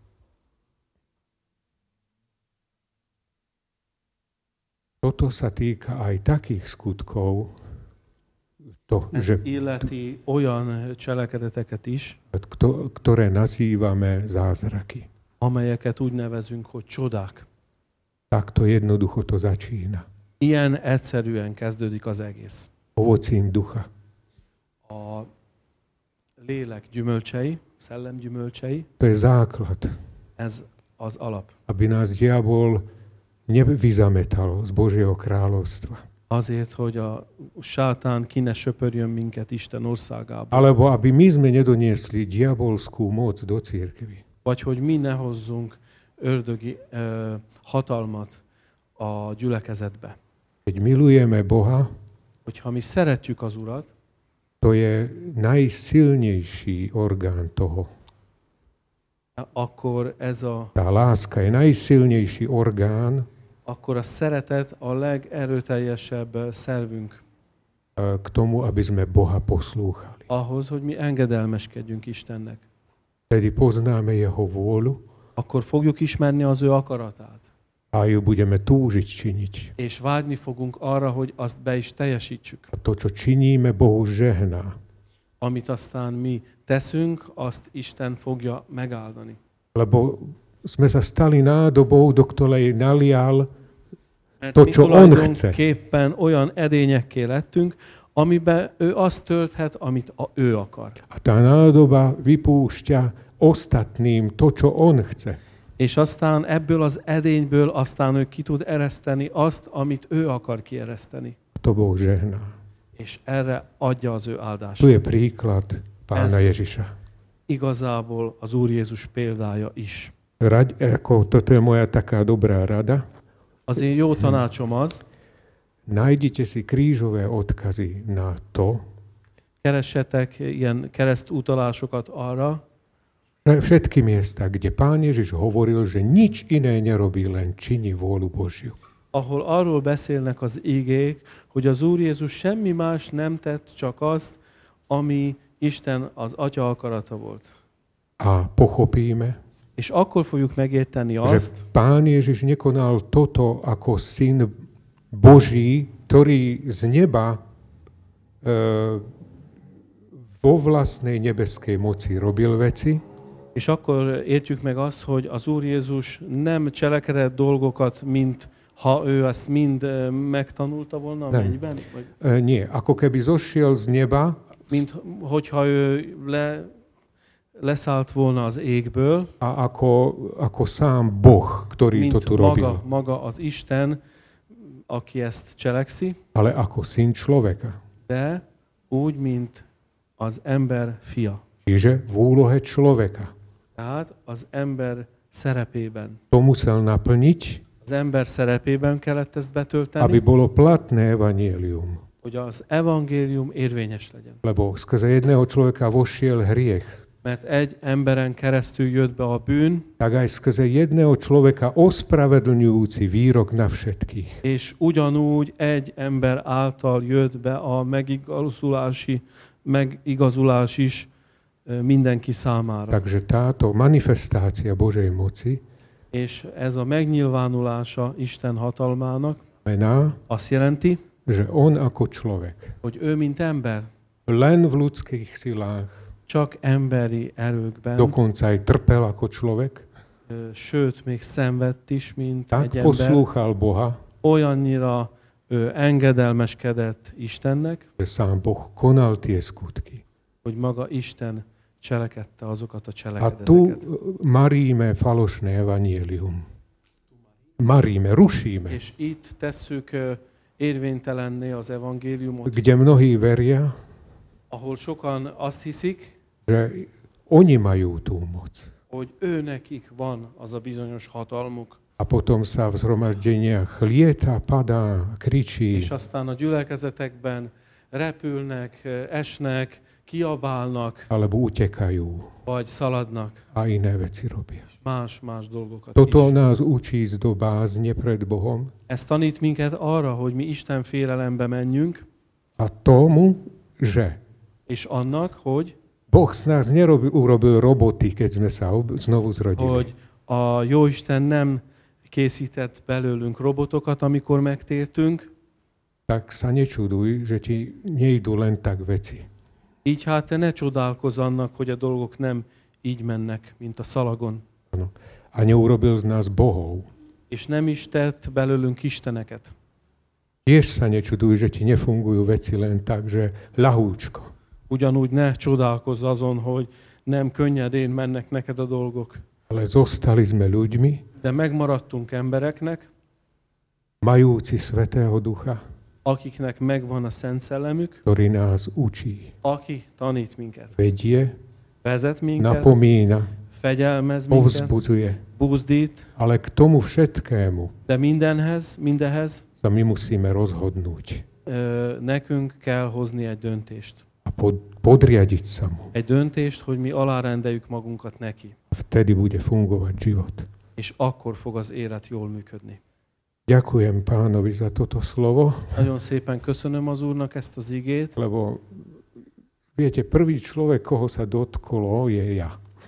toto sa týka aj takých skutkov, to, Ez že, illeti olyan cselekedeteket is, kto, ktoré nazývame zázraky. amelyeket úgy nevezünk, hogy csodák. Takto jednoducho to začína. Ilyen egyszerűen kezdődik az egész. Ovocím ducha. A lélek gyümölcsei, szellem gyümölcsei, To je základ, ez az alap. aby nás diabol nevyzametal z Božieho kráľovstva. Azért, hogy a sátán ki ne söpörjön minket Isten országába. Alebo aby my sme nedoniesli diabolskú moc do cirkvi. Vagy hogy mi ne hozzunk ördögi ö, hatalmat a gyülekezetbe. Keď milujeme Boha, Hogyha mi szeretjük az Urat, to je najsilnejší orgán toho. akkor ez a, Tá láska je najsilnejší orgán akkor a szeretet a legerőteljesebb szervünk k tomu, aby sme Boha poslúchali. ahhoz, hogy mi engedelmeskedjünk Istennek. Tedy poznáme jeho vôľu Akkor fogjuk ismerni az ő akaratát. A ju budeme túžiť činiť. És vágyni fogunk arra, hogy azt be is teljesítsük. A to, čo činíme, Bohu žehná. Amit aztán mi teszünk, azt Isten fogja megáldani. Lebo sme sa stali nádobou, do ktorej nalial Mert to, mi čo on chce. tulajdonképpen olyan edényekké lettünk, amiben ő azt tölthet, amit a, ő akar. A tá nádoba vypúšťa ostatným to, čo on chce. És aztán ebből az edényből aztán ő ki tud ereszteni azt, amit ő akar kiereszteni. To Boh žehná. És erre adja az ő Tu áldását. je príklad Pána Ez- Ježiša. Igazából az Úr Jézus példája is. Rad, ako, toto je moja taká dobrá rada. Az én jó tanácsom az, Nájdite si krížové odkazy na to, keressetek ilyen keresztutalásokat arra, že všetky miesta, kde Pán Ježiš hovoril, že nič iné nerobí, len činí vôľu Božiu. ahol arról beszélnek az igék, hogy az Úr Jézus semmi más nem tett, csak azt, ami Isten az Atya akarata volt. A pochopíme, És akkor fogjuk megérteni že azt, Pán Ježiš nekonal toto ako syn Boží, ktorý z neba e, vo vlastnej nebeskej moci robil veci, és akkor értjük meg azt, hogy az Úr Jézus nem cselekedett dolgokat, mint ha ő ezt mind eh, megtanulta volna a Nem. mennyben, vagy e, nie, ako keby zošiel z neba, mint hogyha ő le, leszállt volna az égből, a ako, ako sám Boh, ktorý to mint tu robil, maga, maga az Isten, aki ezt cselekszi, ale ako syn človeka. de úgy, mint az ember fia. Čiže v úlohe človeka. Tehát az ember szerepében. To musel naplniť, Az ember szerepében kellett ezt aby betölteni, bolo platné evanjelium. hogy az evangélium érvényes legyen. Lebo skrze jedného človeka vošiel hriech. Mert egy emberen keresztül jött be a bűn, Tak aj skrze jedného človeka ospravedlňujúci výrok na všetkých. és ugyanúgy egy ember által jött be a megigazulási, megigazulás is ö, mindenki számára. Takže táto manifestácia Božej moci És ez a megnyilvánulása Isten hatalmának mená, azt jelenti, že on ako človek, hogy ő, mint ember, len v ľudských silách, csak emberi erőkben, dokonca aj trpel ako človek, ö, sőt, még szenvedt is, mint tak egy ember, poslúchal Boha, olyannyira ő engedelmeskedett Istennek, že sám Boh konal tie skutky. hogy maga Isten cselekedte azokat a A tu cselekedeteket. maríme falošné evanielium. Maríme, rušíme. És itt tesszük ö, érvénytelenné az evangéliumot, Kde mnohí veria, ahol sokan azt hiszik, že oni majú tú moc. hogy ő nekik van az a bizonyos hatalmuk, A potom sa v zhromaždeniach lieta, padá, kričí. és aztán a gyülekezetekben repülnek, ö, esnek, kiabálnak, Alebo utekajú vagy szaladnak, a iné veci robia. más-más dolgokat Toto is. nás učí ísť do bázne pred Bohom Ez tanít minket arra, hogy mi Isten félelembe menjünk, a tomu, že és annak, hogy, Boh z nás nerobil, urobil roboty, keď sme sa ob- znovu zrodili. hogy a Jóisten nem készített belőlünk robotokat, amikor megtértünk, Tak sa nečuduj, že ti nejdu len tak veci. így hát te ne csodálkozz annak, hogy a dolgok nem így mennek, mint a szalagon. Áno. A neurobil z nás bohov. És nem is tett belőlünk isteneket. Tiež sa nečuduj, že ti nefungujú veci len tak, že ľahúčko. Ugyanúgy ne csodálkozz azon, hogy nem könnyedén mennek neked a dolgok. Ale zostali sme ľuďmi, De megmaradtunk embereknek, majúci Svätého Ducha, akiknek megvan a Szent Szellemük, ktorý nás učí, aki tanít minket, vedie, vezet minket, napomína, fegyelmez minket, povzbudzuje. buzdít, Ale k tomu všetkému de mindenhez, mindehez sa my musíme rozhodnúť ö, nekünk kell hozni egy döntést. a pod, podriadiť sa mu. Egy döntést, hogy mi alárendeljük magunkat neki. Vtedy bude fungovať život. És akkor fog az élet jól működni. Ďakujem Pánovi za toto slovo, Nagyon szépen köszönöm az Úrnak ezt az igét, lebo viete, prvý človek, koho sa dotklo, je ja.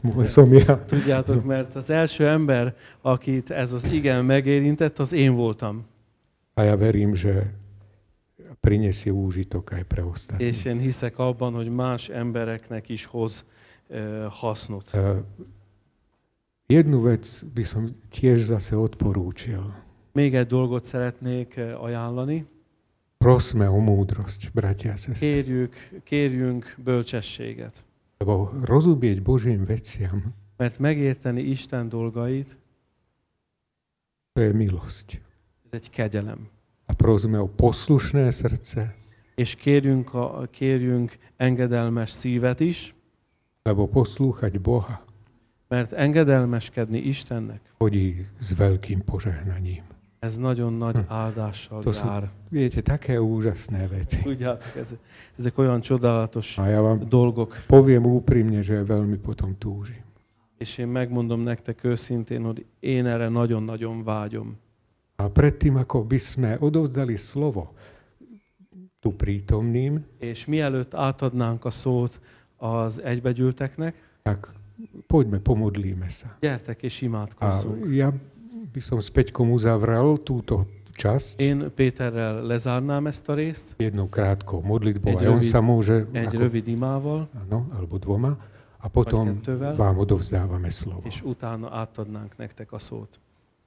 som ja. Tudjátok, mert az első ember, akit ez az igen megérintett, az én voltam. A ja verím, že prinesie úžitok aj pre ostatných. És én hiszek abban, hogy más embereknek is hoz uh, hasznot. Uh, jednu vec by som tiež zase odporúčil. Még egy dolgot szeretnék ajánlani. Prosme o múdrosť, bratia a sestry. Kérjük, kérjünk bölcsességet. Lebo rozumieť Božím veciam, mert megérteni Isten dolgait, to je milosť. ez egy kegyelem. A prosme o poslušné srdce, És kérjünk, a, kérjünk engedelmes szívet is, lebo poslúchať Boha mert engedelmeskedni Istennek, chodí s veľkým požehnaním. ez nagyon nagy áldással To sú, jár. viete, také úžasné veci. Tudjátok, ez, ezek olyan csodálatos A ja vám dolgok. poviem úprimne, že veľmi potom túžim. És én megmondom nektek őszintén, hogy én erre nagyon-nagyon vágyom. A predtým, ako by sme odovzdali slovo tu prítomným, És mielőtt átadnánk a szót az egybegyűlteknek, tak poďme, pomodlíme sa. gyertek és A imádkozzunk. ja by som s Peťkom uzavrel túto časť Én Péterrel lezárnám ezt a részt, jednou krátkou modlitbou. Egy A on rövid- sa môže, egy ako, rövid imával, áno, alebo dvoma, a potom kettővel. vám odovzdávame slovo. és utána átadnánk nektek a szót.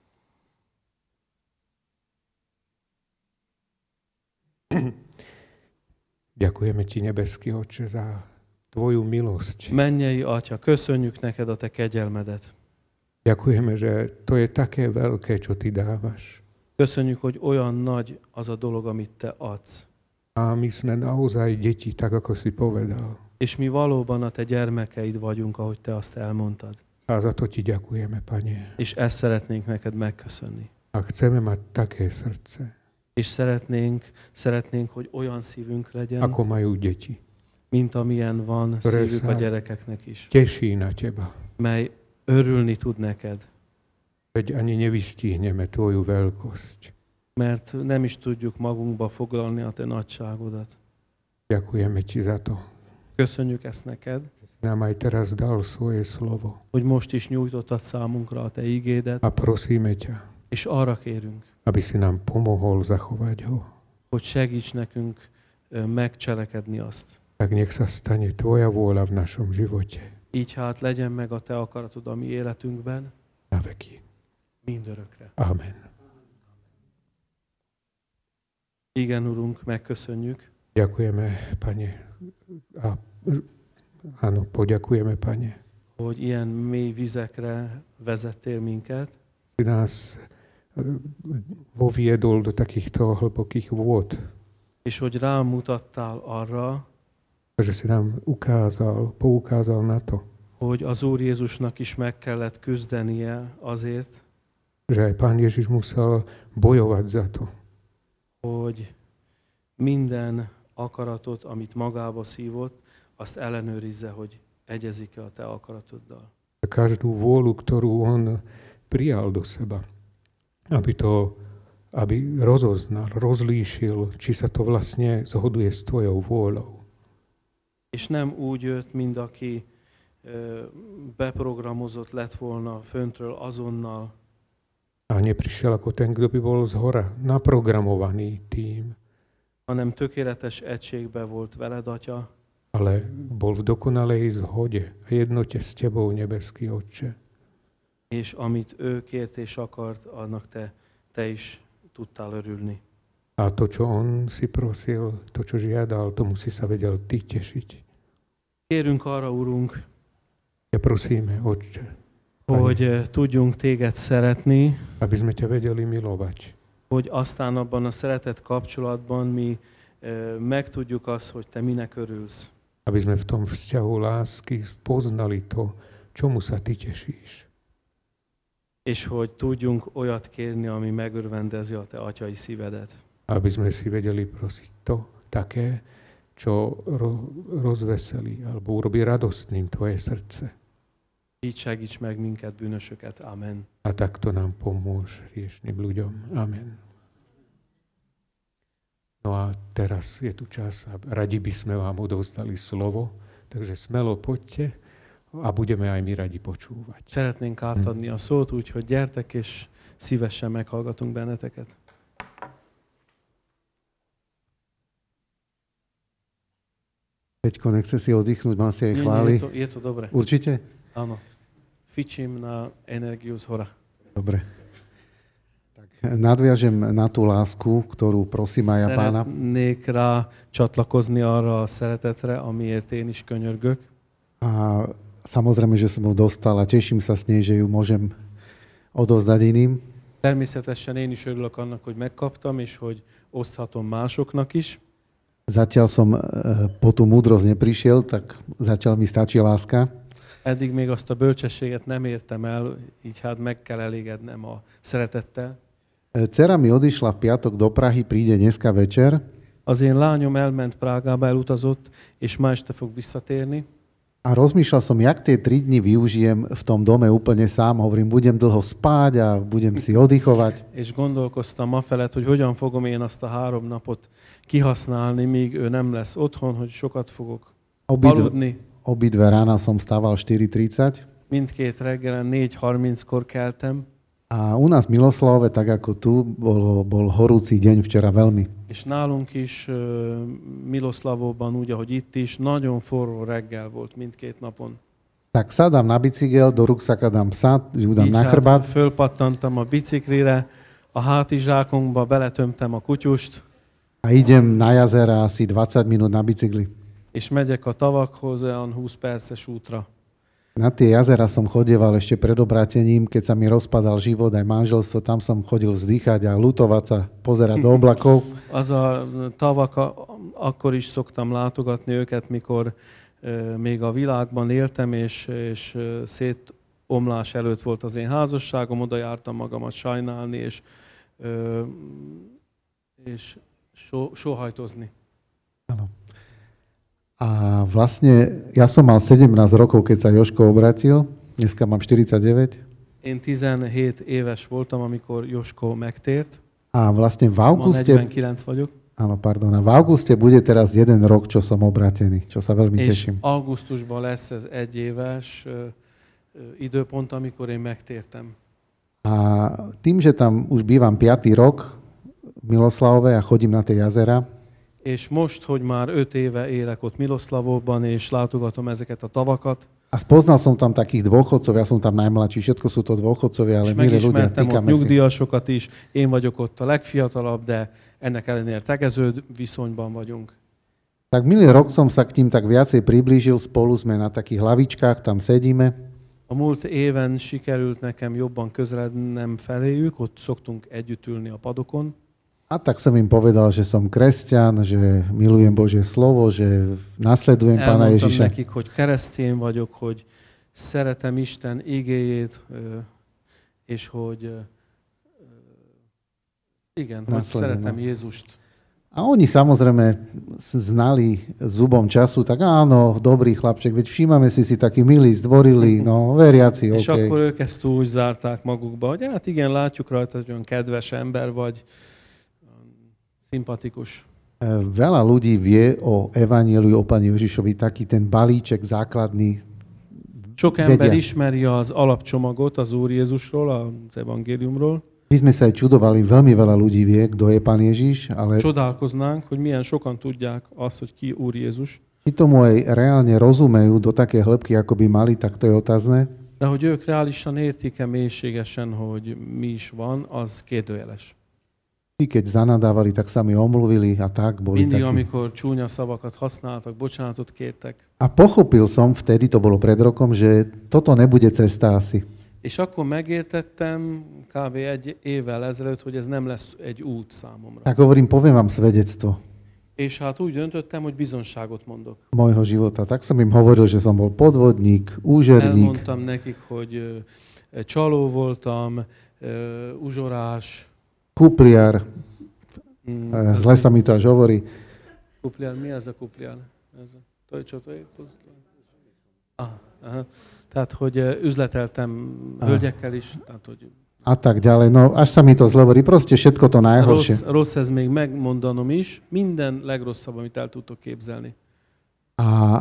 Ďakujeme ti, nebeský Otče, za tvoju milosť. Mennyei Atya, köszönjük neked a te kegyelmedet. Ďakujeme, že to je také veľké, čo ty dávaš. Köszönjük, hogy olyan nagy az a dolog, amit te adsz. A my sme naozaj deti, tak ako si povedal. És mi valóban a te gyermekeid vagyunk, ahogy te azt elmondtad. A za to ti ďakujeme, Pane. És ezt szeretnénk neked megköszönni. A chceme mať také srdce, És szeretnénk, szeretnénk, hogy olyan szívünk legyen, ako majú deti. mint amilyen van Ktoré szívük sa a gyerekeknek is. teší na teba. Mely örülni tud neked. Veď ani nevystihneme tvoju veľkosť. Mert nem is tudjuk magunkba foglalni a te nagyságodat. Ďakujeme ti za to. Köszönjük ezt neked, Nám aj teraz dal svoje slovo. hogy most is nyújtottad számunkra a te ígédet, A prosíme ťa, és arra kérünk, aby si nám pomohol zachovať ho. hogy segíts nekünk ö, megcselekedni azt. Tak nech sa stane tvoja vôľa v našom živote. Így hát legyen meg a te akaratod a mi életünkben, Na veky. mindörökre. Amen. Igen, Urunk, megköszönjük, Ďakujeme, Pane. A, áno, poďakujeme, Pane. hogy ilyen mély vizekre vezettél minket, Si nás e, voviedol do takýchto hlbokých vôd. és hogy rám mutattál arra, Že si nám ukázal, poukázal na to, hogy az Úr Jézusnak is meg kellett küzdenie azért, že aj Pán Ježiš musel bojovať za to, hogy minden akaratot, amit magába szívott, azt ellenőrizze, hogy egyezik-e a te akaratoddal. každú vôľu, ktorú on prijal do seba, aby to aby rozoznal, rozlíšil, či sa to vlastne zhoduje s tvojou vôľou. És nem úgy jött, mint aki ö, beprogramozott lett volna föntről azonnal, A neprišiel ako ten, kto by bol zhora naprogramovaný tým, hanem tökéletes egységbe volt veled, Atya, ale bol v dokonalej zhode a jednote s tebou, nebeský Otče. és amit ő kért és akart, annak te, te is tudtál örülni. A to, čo on si prosil, to, čo žiadal, tomu si sa vedel ty tešiť. Kérünk arra, Urunk, Ja prosíme, Otče, hogy ö, tudjunk téged szeretni, aby sme ťa vedeli milovať. hogy aztán abban a szeretet kapcsolatban mi ö, megtudjuk azt, hogy te minek örülsz. Aby sme v tom vzťahu lásky poznali to, čomu sa ty tešíš. És hogy tudjunk olyat kérni, ami megörvendezi a te atyai szívedet. Aby sme si vedeli prosiť to také, čo ro- rozveselí alebo urobí radostným tvoje srdce. Így segíts meg minket, bűnösöket. Amen. A takto nám pomôž hriešným ľuďom. Amen. No a teraz je tu čas a radi by sme vám odovzdali slovo, takže smelo poďte, a budeme aj my radi počúvať. Szeretnénk átadni a szót, úgyhogy gyertek, és szívesen meghallgatunk benneteket. Peťko, nechce si oddychnúť, mám si aj Nie, nie, chváli. je to, je to dobre. Určite? Áno. Fičím na energiu z hora. Dobre. Tak nadviažem na tú lásku, ktorú prosím aj ja pána. Szeretnék rá csatlakozni arra a szeretetre, amiért én is könyörgök. A samozrejme, že som ho dostal a teším sa s nej, že ju môžem odovzdať iným. Természetesen én is örülök annak, hogy megkaptam, és hogy oszthatom másoknak is. Zatiaľ som po tú múdrosť neprišiel, tak zatiaľ mi stačí láska. Eddig még azt a bölcsességet nem értem el, így hát meg kell elégednem a szeretettel. Dcera mi odišla v piatok do Prahy, príde dneska večer. Az én lányom elment Prágába, elutazott, és ma este fog visszatérni. A rozmýšľal som, jak tie tri dni využijem v tom dome úplne sám. Hovorím, budem dlho spať a budem si oddychovať. És gondolkoztam afelett, hogy hogyan fogom én azt a három napot kihasználni, míg ő nem lesz otthon, hogy sokat fogok aludni. Obidve rána som stával štyri tridsať. Mindkét reggelen négy harminckor keltem. A u nás v Miloslavove, tak ako tu, bol, bol horúci deň včera veľmi. És nálunk is uh, Miloslavóban, úgy ahogy itt is, nagyon forró reggel volt mindkét napon. Tak sadám na bicykel, do ruksaka dám psa, ju dám így na hát chrbát. fölpattantam a biciklire, a hátizsákunkba beletömtem a kutyust. A idem na jazera asi dvadsať minút na bicykli. És megyek a tavakhoz olyan húsz perces útra. Na tie jazera som chodieval ešte pred obrátením, keď sa mi rozpadal život aj manželstvo, tam som chodil vzdychať a lutovať sa, pozerať do oblakov. Az a tavak, akkor is szoktam látogatni őket, mikor uh, még a világban éltem, és, és uh, szétomlás előtt volt az én házasságom, oda jártam magamat sajnálni, és, uh, és so, sóhajtozni. Áno. A vlastne ja som mal sedemnásť rokov, keď sa Jožko obratil. Dneska mám štyridsaťdeväť. Én tizenhét éves voltam, amikor Jožko megtért. A vlastne v Ma auguste... negyvenkilenc vagyok. Áno, pardon. A v auguste bude teraz jeden rok, čo som obratený, čo sa veľmi És teším. augusztusban lesz ez egy éves uh, időpont, amikor én megtértem. A tým, že tam už bývam piatý rok v Miloslavove a chodím na tie jazera, És most, hogy már öt éve élek ott Miloslavóban, és látogatom ezeket a tavakat, a spoznal som tam takých dôchodcov, ja som tam najmladší, všetko sú to dôchodcovia, ale és milí ľudia, megismertem ott týkame si. nyugdíjasokat is, én vagyok ott a legfiatalabb, de ennek ellenére tegező viszonyban vagyunk. Tak milý rok som sa k ním tak viacej priblížil, spolu sme na takých lavičkách, tam sedíme. A múlt éven sikerült nekem jobban közelednem feléjük, ott szoktunk együtt ülni a padokon. A tak som im povedal, že som kresťan, že milujem Božie slovo, že nasledujem Pána Elmondtam Ježiša. nekik, hogy keresztény vagyok, hogy szeretem Isten igéjét, és hogy igen, hogy szeretem Jézust. A oni samozrejme znali zubom času, tak áno, dobrý chlapček, veď všímame si si taký milý, zdvorilý, no veriaci, És okej. akkor ők ezt úgy zárták magukba, hogy hát igen, látjuk rajta, hogy olyan kedves ember vagy, sympatikus. Veľa ľudí vie o evanjeliu, o Páne Ježišovi, taký ten balíček základný. Sok ember vedia. ismeri az alapcsomagot az Úr Jézusról, az evangéliumról. My sme sa aj čudovali, veľmi veľa ľudí vie, kto je Pán Ježiš, ale Csodálkoznánk, hogy milyen sokan tudják azt, hogy ki Úr Jézus. či tomu aj reálne rozumejú do také hĺbky, ako by mali, tak to je otázne. De hogy ők reálisan értik-e mélységesen, hogy mi is van, az kérdőjeles. I keď zanadávali, tak sa mi omluvili a tak boli Mindig, takí. amikor csúnya szavakat használtak, bocsánatot kértek. A pochopil som, vtedy to bolo pred rokom, že toto nebude cesta asi. És akkor megértettem kb. Egy évvel ezelőtt, hogy ez nem lesz egy út számomra. Tak hovorím, poviem vám svedectvo És hát úgy döntöttem, hogy bizonságot mondok. môjho života. Tak som im hovoril, že som bol podvodník, úžerník, Elmondtam nekik, hogy ö, csaló voltam, ö, uzsorás. kupliar, Mm, e, zle sa mi to až hovorí. Kupliár, mi ez a kupliár? Ez a, to je čo, to je? Aha, aha. Tehát, hogy ö, üzleteltem hölgyekkel is, tehát, hogy A tak ďalej. No, až sa mi to zle hovorí. Proste všetko to najhoršie. rossz, rossz ez még megmondanom is, minden legrosszabb, amit el tudtok képzelni. A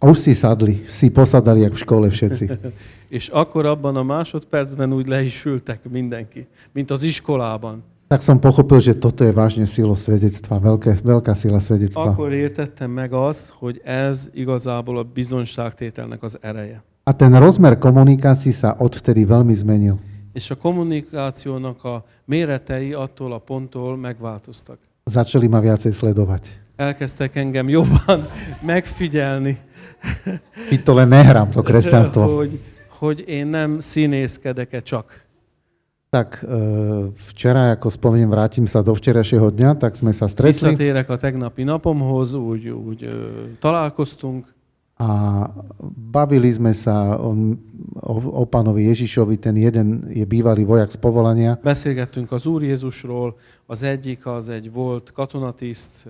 A už si sadli, si posadali, jak v škole všetci. És akkor abban a másodpercben úgy le is ültek mindenki, mint az iskolában. Tak som pochopil, že toto je vážne silo svedectva, veľké, veľká sila svedectva. Akkor értettem meg azt, hogy ez igazából a bizonságtételnek az ereje. A ten rozmer komunikácií sa odvtedy veľmi zmenil. És a kommunikációnak a méretei attól a ponttól megváltoztak. Začali ma viacej sledovať. Elkezdtek engem jobban megfigyelni. Keď to len nehrám, to kresťanstvo. Hogy, hogy én nem színészkedek-e csak. Tak včera, ako spomeniem, vrátim sa do včerajšieho dňa, tak sme sa stretli. Visszatérek a tegnapi napomhoz, úgy, úgy találkoztunk. A bavili sme sa o, o, o pánovi Ježišovi, ten jeden je bývalý vojak z povolania. Beszélgettünk az Úr Jézusról, az egyik az egy volt katonatiszt,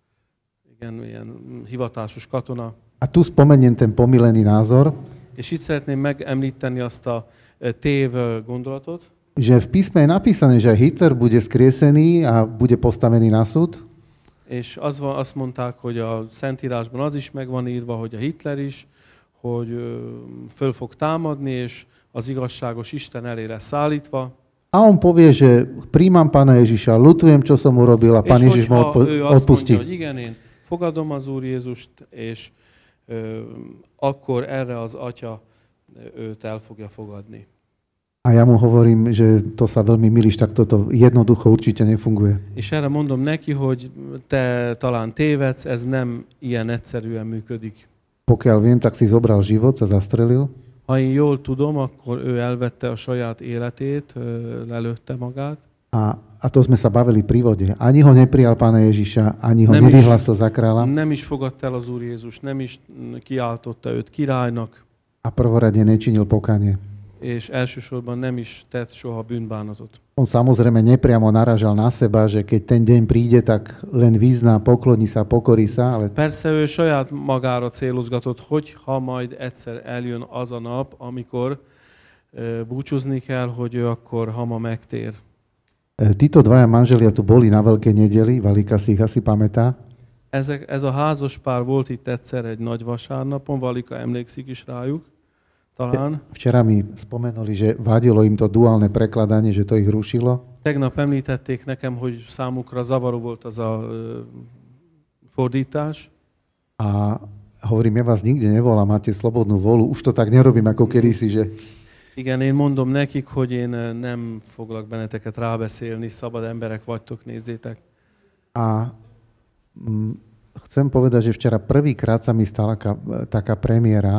igen, ilyen hivatásos katona. A tu spomeniem ten pomilený názor. És itt szeretném megemlíteni azt a tév gondolatot, že v písme je napísané, že Hitler bude skriesený a bude postavený na súd. És az van, azt mondták, hogy a Szentírásban az is meg van írva, hogy a Hitler is, hogy föl fog támadni, és az igazságos Isten elé lesz állítva. A on povie, že príjmam pána Ježiša, lutujem, čo som urobil a pán Ježiš mu odpo- ő azt odpustí. mondja, hogy igen, én fogadom az Úr Jézust, és ö, akkor erre az Atya őt el fogja fogadni. A ja mu hovorím, že to sa veľmi milíš, tak toto jednoducho určite nefunguje. És erre mondom neki, hogy te talán tévedsz, ez nem ilyen egyszerűen működik. Pokiaľ viem, tak si zobral život, sa zastrelil. Ha én jól tudom, akkor ő elvette a saját életét, lelőtte magát. A, a to sme sa bavili pri vode. Ani ho neprijal pána Ježiša, ani ho Nem is- nevyhlásil za kráľa. Nem is fogadta el az Úr Jézus, nem is kiáltotta őt királynak, A prvoradne nečinil pokanie. és elsősorban nem is tett soha bűnbánatot. On samozrejme nepriamo naražal na seba, že keď ten deň príde, tak len vyzná, pokloní sa, pokorí sa, ale Persze ő saját magára célozgatott, hogy ha majd egyszer eljön az a nap, amikor e, búcsúzni kell, hogy ő akkor hama megtér. e, títo dvaja manželia tu boli na Veľkej nedeli, Valika si ich asi pamätá. Ezek, ez a házas pár volt itt egyszer egy nagy vasárnapon, Valika emlékszik is rájuk, talán. Včera mi spomenuli, že vadilo im to duálne prekladanie, že to ich rušilo. Tegnap említették nekem, hogy számukra zavaró volt az a ö, fordítás, A hovorím, ja vás nikde nevolám, máte slobodnú volu. Už to tak nerobím ako kedysi, že igen, én mondom nekik, hogy én ö, nem foglak benneteket rábeszélni, szabad emberek vagytok, nézzétek. A mm, chcem povedať, že včera prvýkrát sa mi stala taká, taká premiéra.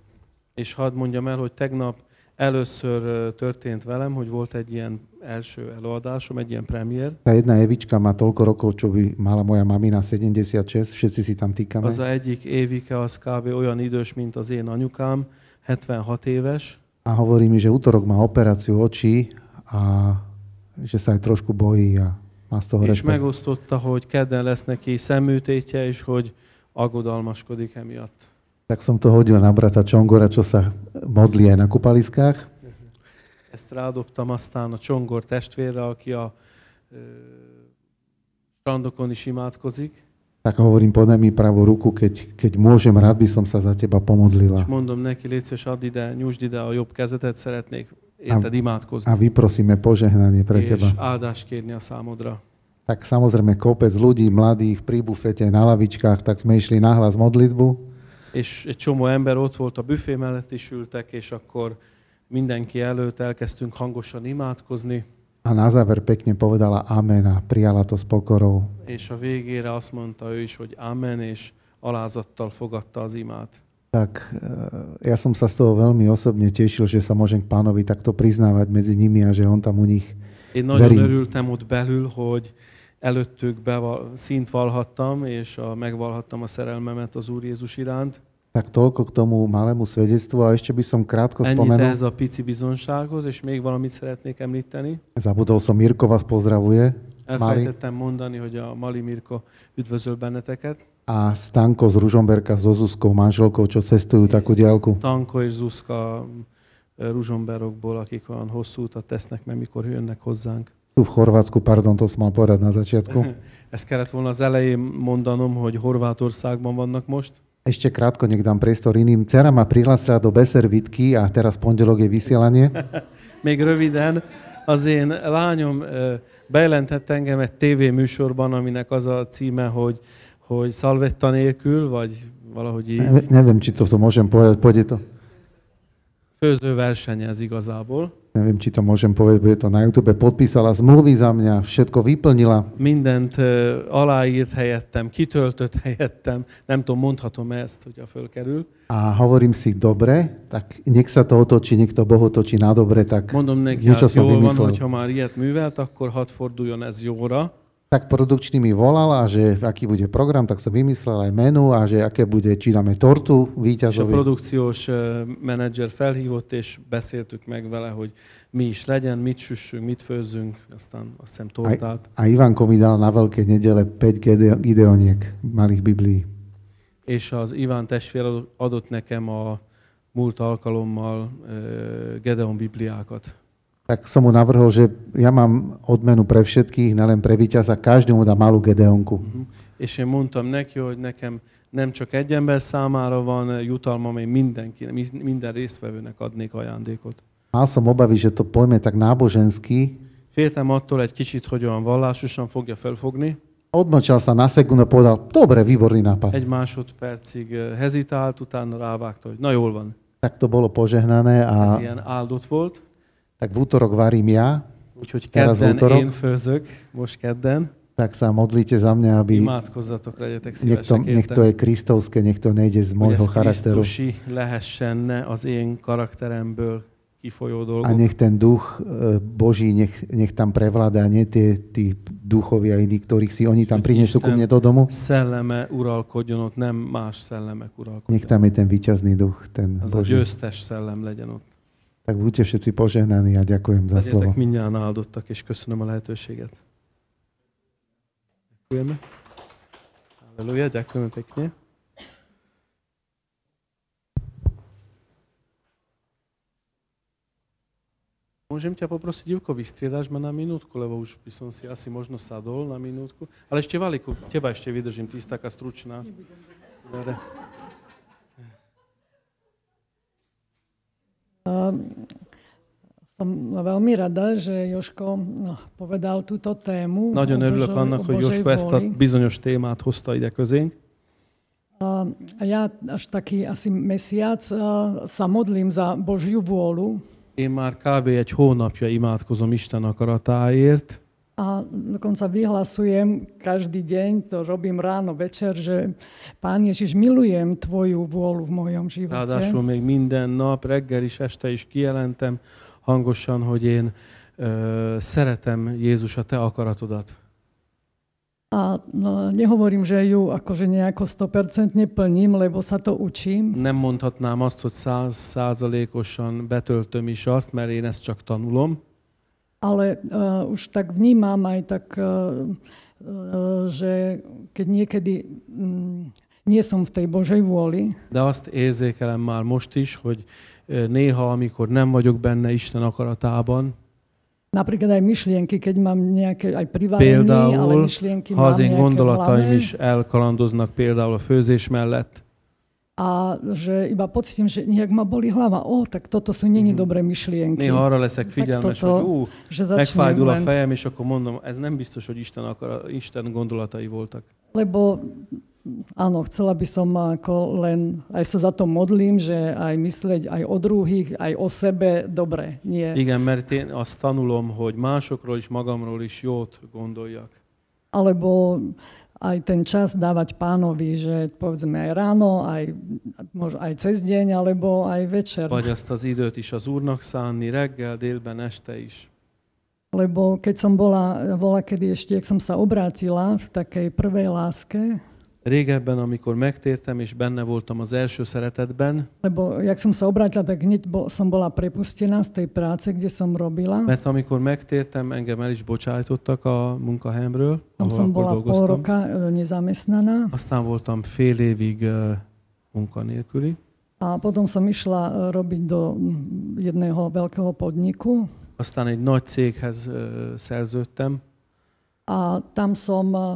És hadd mondjam el, hogy tegnap először ö, történt velem, hogy volt egy ilyen első előadásom, egy ilyen premier. Tá jedna Evička má toľko rokov, čo by mala moja mamina sedemdesiatšesť, všetci si tam týkame. Az a egyik Évike, az kb. Olyan idős, mint az én anyukám, hetvenhat éves, A hovorí mi, že útorok má operáciu očí a že sa aj trošku bojí a má z toho és rešpekt. megosztotta, hogy kedden lesz neki szemműtétje, és hogy aggodalmaskodik emiatt. Tak som to hodil na brata Čongora, čo sa modlí aj na kúpaliskách. Ezt rádobtam aztán a Csongor testvérre, aki a ö, strandokon is imádkozik, Tak hovorím, podaj mi pravú ruku, keď, keď môžem, rád by som sa za teba pomodlila. és mondom neki, légy szíves, add ide, nyújtsd ide a jobb kezetet, szeretnék érted imádkozni, A vyprosíme požehnanie pre és teba. áldást kérni a számodra. Tak samozrejme kopec ľudí, mladých, pri bufete, na lavičkách, tak sme išli nahlas modlitbu. És egy csomó ember ott volt, a büfé mellett is ültek, és akkor mindenki előtt elkezdtünk hangosan imádkozni, A na záver pekne povedala amen a prijala to s pokorou. és a végére azt mondta ő is, hogy amen, és alázattal fogadta az imát. Tak e, ja som sa z toho veľmi osobne tešil, že sa môžem k pánovi takto priznávať medzi nimi a že on tam u nich. Én nagyon Verím. örültem ott belül, hogy előttük beval, színt valhattam, és a, megvalhattam a szerelmemet az Úr Jézus iránt. Tak toľko k tomu malému svedectvu a ešte by som krátko Ennyit spomenul. ehhez a pici bizonsághoz, és még valamit szeretnék említeni. Zabudol som, Mirko vás pozdravuje. Mali. Elfelejtettem mondani, hogy a Mali Mirko üdvözöl benneteket. A Stanko z Ružomberka so Zuzkou, manželkou, čo cestujú takú diaľku. Tanko és Zuzka Ruzsomberokból, akik olyan hosszú utat tesznek meg, mikor jönnek hozzánk. Tu v Chorvátsku, pardon, to som mal povedať na začiatku. Ezt kellett volna az elején mondanom, hogy Horvátországban vannak most. Ešte krátko, nech dám priestor iným. Dcera ma prihlásila do Beservitky a teraz pondelok je vysielanie. Még röviden, az én lányom bejelentett engem egy tévéműsorban, aminek az a címe, hogy, hogy szalvetta nélkül, vagy valahogy így. Ne, neviem, či to, to môžem povedať. Pôjde to? Főzőversenyez igazából. Neviem, či to môžem povedať, bude to na YouTube. Podpísala zmluvy za mňa, všetko vyplnila. Mindent uh, aláírt helyettem, kitöltött helyettem. Nem tudom, mondhatom ezt, hogyha fölkerül. A hovorím si, dobre, tak nech sa to otočí, nech to Boh otočí na dobre, tak Mondom neki, niečo hát som jól van, vymyslel. hogyha már ilyet művelt, akkor hadd forduljon ez jóra. Tak produkčný mi volal a že aký bude program, tak som vymyslel aj menu a že aké bude, či dáme tortu És a víťazovi. produkciós uh, menedzser felhívott, és beszéltük meg vele, hogy mi is legyen, mit süssünk, mit főzzünk, aztán azt hiszem tortát. A Ivanko mi dal na Veľké nedele päť gide- gideoniek malých Biblií. És az Iván testvér adott nekem a múlt alkalommal uh, Gedeon Bibliákat. Tak som mu navrhol, že ja mám odmenu pre všetkých, nelen pre víťaza, každému dá malú Gedeonku. Uh-huh. És én mondtam neki, hogy nekem nem csak egy ember számára van jutalmam, én mindenki, minden résztvevőnek adnék ajándékot. Mal som obavy, že to pojme tak nábožensky. Féltem attól egy kicsit, hogy olyan vallásosan fogja felfogni. Odmlčal sa na sekundu a povedal, dobre, výborný nápad. Egy másodpercig hezitált, utána rávágta, hogy na jól van. Tak to bolo požehnané a Ez ilyen áldott volt. tak v útorok varím ja, Úgyhogy Teraz kedden útorok. én főzök, most kedden. tak sa modlite za mňa, aby Imádkozzatok, legyetek nech to, szívesek nech to je értem. kristovské, nech to nejde z Hogy môjho ez charakteru. Krisztusi lehessen, ne az én karakteremből kifolyó A dolgok. nech ten duch e, Boží, nech, nech tam prevládá, nie tie tí duchovia iní, ktorých si oni tam prinesú ku mne do domu. Szelleme uralkodjon ott, nem más szellemek Nech uralkodjanak. tam je ten víťazný duch, ten Az a Boží. győztes szellem legyen ott. Tak buďte všetci požehnaní a ďakujem za slovo. Legyetek mindjárt áldottak, és köszönöm a lehetőséget. Ďakujeme. Halleluja, ďakujeme pekne. Môžem ťa poprosiť, Ivko, vystriedaš ma na minútku, lebo už by som si asi možno sadol na minútku. Ale ešte, Valiku, teba ešte vydržím, ty si taká stručná. Dobre. Som veľmi rada, že Jožko no, povedal túto tému. Nagyon o örülök Božoj- annak, o hogy Božej Josko ezt a vôli. bizonyos témát hozta ide közénk. A ja až taký asi mesiac a, sa modlím za Božiu vôľu. Én már kb. Egy hónapja imádkozom Isten akaratáért, A dokonca vyhlasujem každý deň, to robím ráno, večer, že Pán Ježiš, milujem Tvoju vôľu v mojom živote. ráadásul még minden nap, reggel is, este is kijelentem hangosan, hogy én ö, szeretem Jézus a Te akaratodat. A no, nehovorím, že ju akože nejako sto percent plním, lebo sa to učím. Nem mondhatnám azt, hogy száz százalékosan betöltöm is azt, mert én ezt csak tanulom, Ale uh, už tak vnímam aj tak, uh, uh, že keď niekedy um, nie som v tej Božej vôli, de azt érzékelem már most is, hogy ö, néha, amikor nem vagyok benne Isten akaratában, napríklad aj myšlienky, keď mám nejaké aj privarenie, ale például, myšlienky ha mám az én nejaké v gondolataim hlave is elkalandoznak például a főzés mellett, a že iba pocitím, že nejak ma boli hlava. O, tak toto sú není dobré myšlienky. néha arra leszek figyelmes, toto, hogy ú, že začnem megfájdul a len- fejem, és akkor mondom, ez nem biztos, hogy Isten, akar, Isten gondolatai voltak. Lebo áno, chcela by som ako len, aj sa za to modlím, že aj mysleť aj o druhých, aj o sebe dobre. Nie. Igen, mert én azt tanulom, hogy másokról is, magamról is jót gondoljak. Alebo aj ten čas dávať Pánovi, že povedzme aj ráno, aj, možno aj cez deň, alebo aj večer. Vagy azt az időt is az Úrnak szánni, reggel, délben, este is. Lebo keď som bola, bola kedy ešte, ak som sa obrátila v takej prvej láske, Régebben, amikor megtértem, és benne voltam az első szeretetben, lebo jak som sa obrátila, tak hneď bo, som bola prepustená z tej práce, kde som robila. mert amikor megtértem, engem el is bocsájtottak a munkahelyemről, Tam ahol som akkor bola pol dolgoztam. roka e, nezamestnaná. Aztán voltam fél évig ö, munkanélküli, A potom som išla e, robiť do mm, jedného veľkého podniku. aztán egy nagy céghez ö, szerződtem, A tam som e,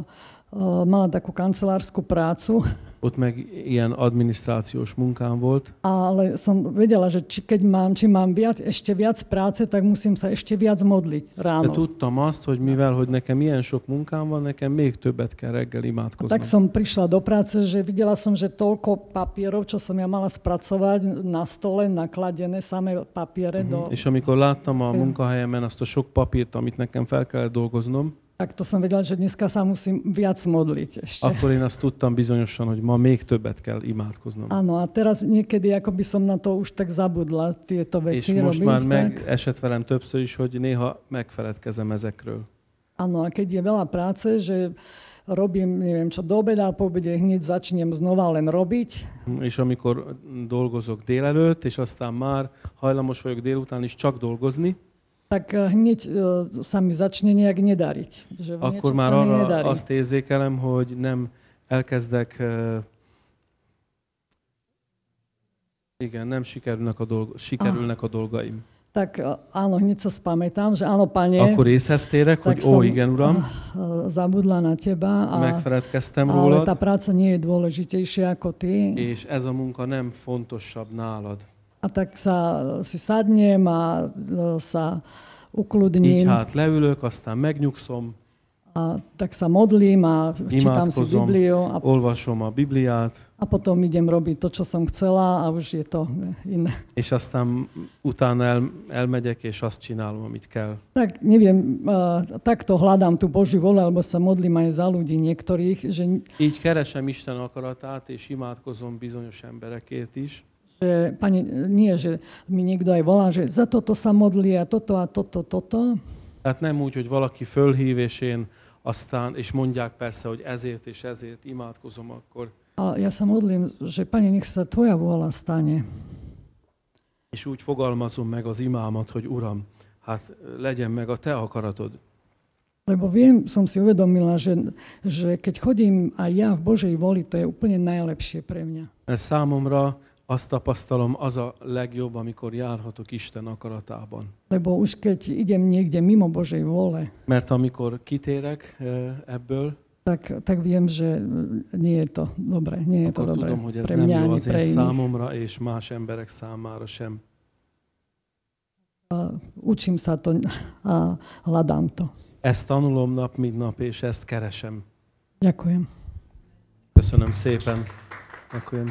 mala takú kancelárskú prácu. Ott meg ilyen adminisztrációs munkám volt. Ale som vedela, že či keď mám, či mám viac, ešte viac práce, tak musím sa ešte viac modliť ráno. De tudtam azt, hogy mivel, hogy nekem ilyen sok munkám van, nekem még többet kell reggel imádkoznom. Tak som prišla do práce, že videla som, že toľko papierov, čo som ja mala spracovať na stole, nakladené samé papiere Uh-huh. do... És amikor láttam a munkahelyemen azt a sok papírt, amit nekem fel kellett dolgoznom, tak to som vedela, že dneska sa musím viac modliť ešte. Akkor én azt tudtam bizonyosan, hogy ma még többet kell imádkoznom. Áno, a teraz niekedy ako by som na to už tak zabudla, tieto veci És most robiť. már Tak? meg, esett velem többször is, hogy néha megfeledkezem ezekről. Áno, a keď je veľa práce, že robím, neviem čo, do obeda a po obede hneď začnem znova len robiť. És amikor dolgozok délelőtt, és aztán már hajlamos vagyok délután is csak dolgozni, tak hneď uh, sa mi začne nejak nedariť. Že akkor már arra azt érzékelem, hogy nem elkezdek, uh, igen, nem sikerülnek a, dolgo, sikerülnek a dolgaim. Tak uh, áno, hneď sa spamätám, že áno, Pane, akkor észhez térek, hogy ó, igen, Uram, uh, zabudla na Teba, a, megfeledkeztem ale rólad, tá práca nie je dôležitejšia ako Ty. és ez a munka nem fontosabb nálad. A tak sa si sadnem a sa ukludním. Így hát leülök, aztán megnyugszom, a tak sa modlím a čítam si Bibliu a, olvasom a Bibliát, a potom idem robiť to, čo som chcela a už je to iné. És aztán utána el, elmegyek, és azt csinálom, amit kell. Tak neviem, uh, takto hľadám tú Božiu vôľu, alebo sa modlím aj za ľudí niektorých. Že, Így keresem Isten akaratát, és imádkozom bizonyos emberekért is. Že, Pane, nie, že mi niekto aj volá, že za toto sa modlí a toto a toto, toto. Tehát nem úgy, hogy valaki fölhív, és én aztán, és mondják persze, hogy ezért és ezért imádkozom akkor. Ale ja sa modlím, že Pane, nech sa Tvoja vôľa stane. És úgy fogalmazom meg az imámat, hogy Uram, hát legyen meg a Te akaratod. Lebo viem, som si uvedomila, že, že keď chodím aj ja v Božej voli, to je úplne najlepšie pre mňa. Mert számomra azt tapasztalom, az a legjobb, amikor járhatok Isten akaratában. Lebo už keď idem niekde mimo Božej vôle, Mert amikor kitérek ebből, tak, tak viem, že nie je to dobré. Nie je to akkor dobré tudom, hogy ez pre nem mňa jó ani az pre én iných. számomra és más emberek számára sem. A učím sa to a hľadám to. Ezt tanulom nap, mint nap, és ezt keresem. Ďakujem. Köszönöm szépen. Ďakujem.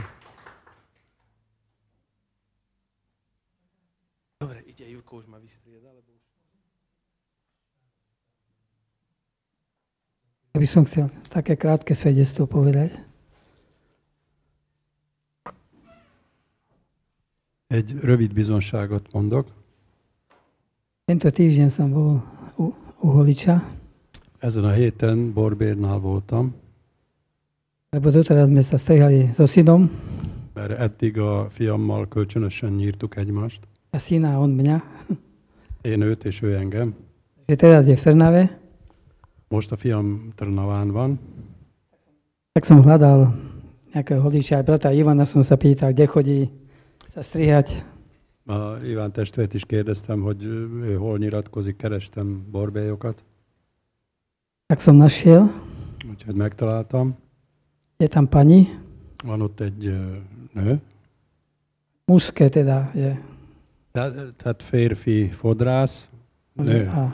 Dobre, ide Jurko, už ma vystrieda, lebo už... Ja by som chcel také krátke svedectvo povedať. Egy rövid bizonságot mondok. Tento týždeň som bol u, u Holiča, Ezen a héten Borbérnál voltam, lebo doteraz sme sa strihali so synom, mert eddig a fiammal kölcsönösen nyírtuk egymást. a syna a on mňa. Én őt és ő engem. Že teraz je v Trnave, Most a fiam Trnaván van, tak som hľadal nejakého Holiča, aj brata Ivana som sa pýtal, kde chodí sa strihať. a Iván testvért is kérdeztem, hogy ő hol nyiratkozik, kerestem borbélyokat, Tak som našiel, úgyhogy megtaláltam. je tam pani, Van ott egy ö, nő, mužské teda je. tehát, tehát férfi fodrász, nő. A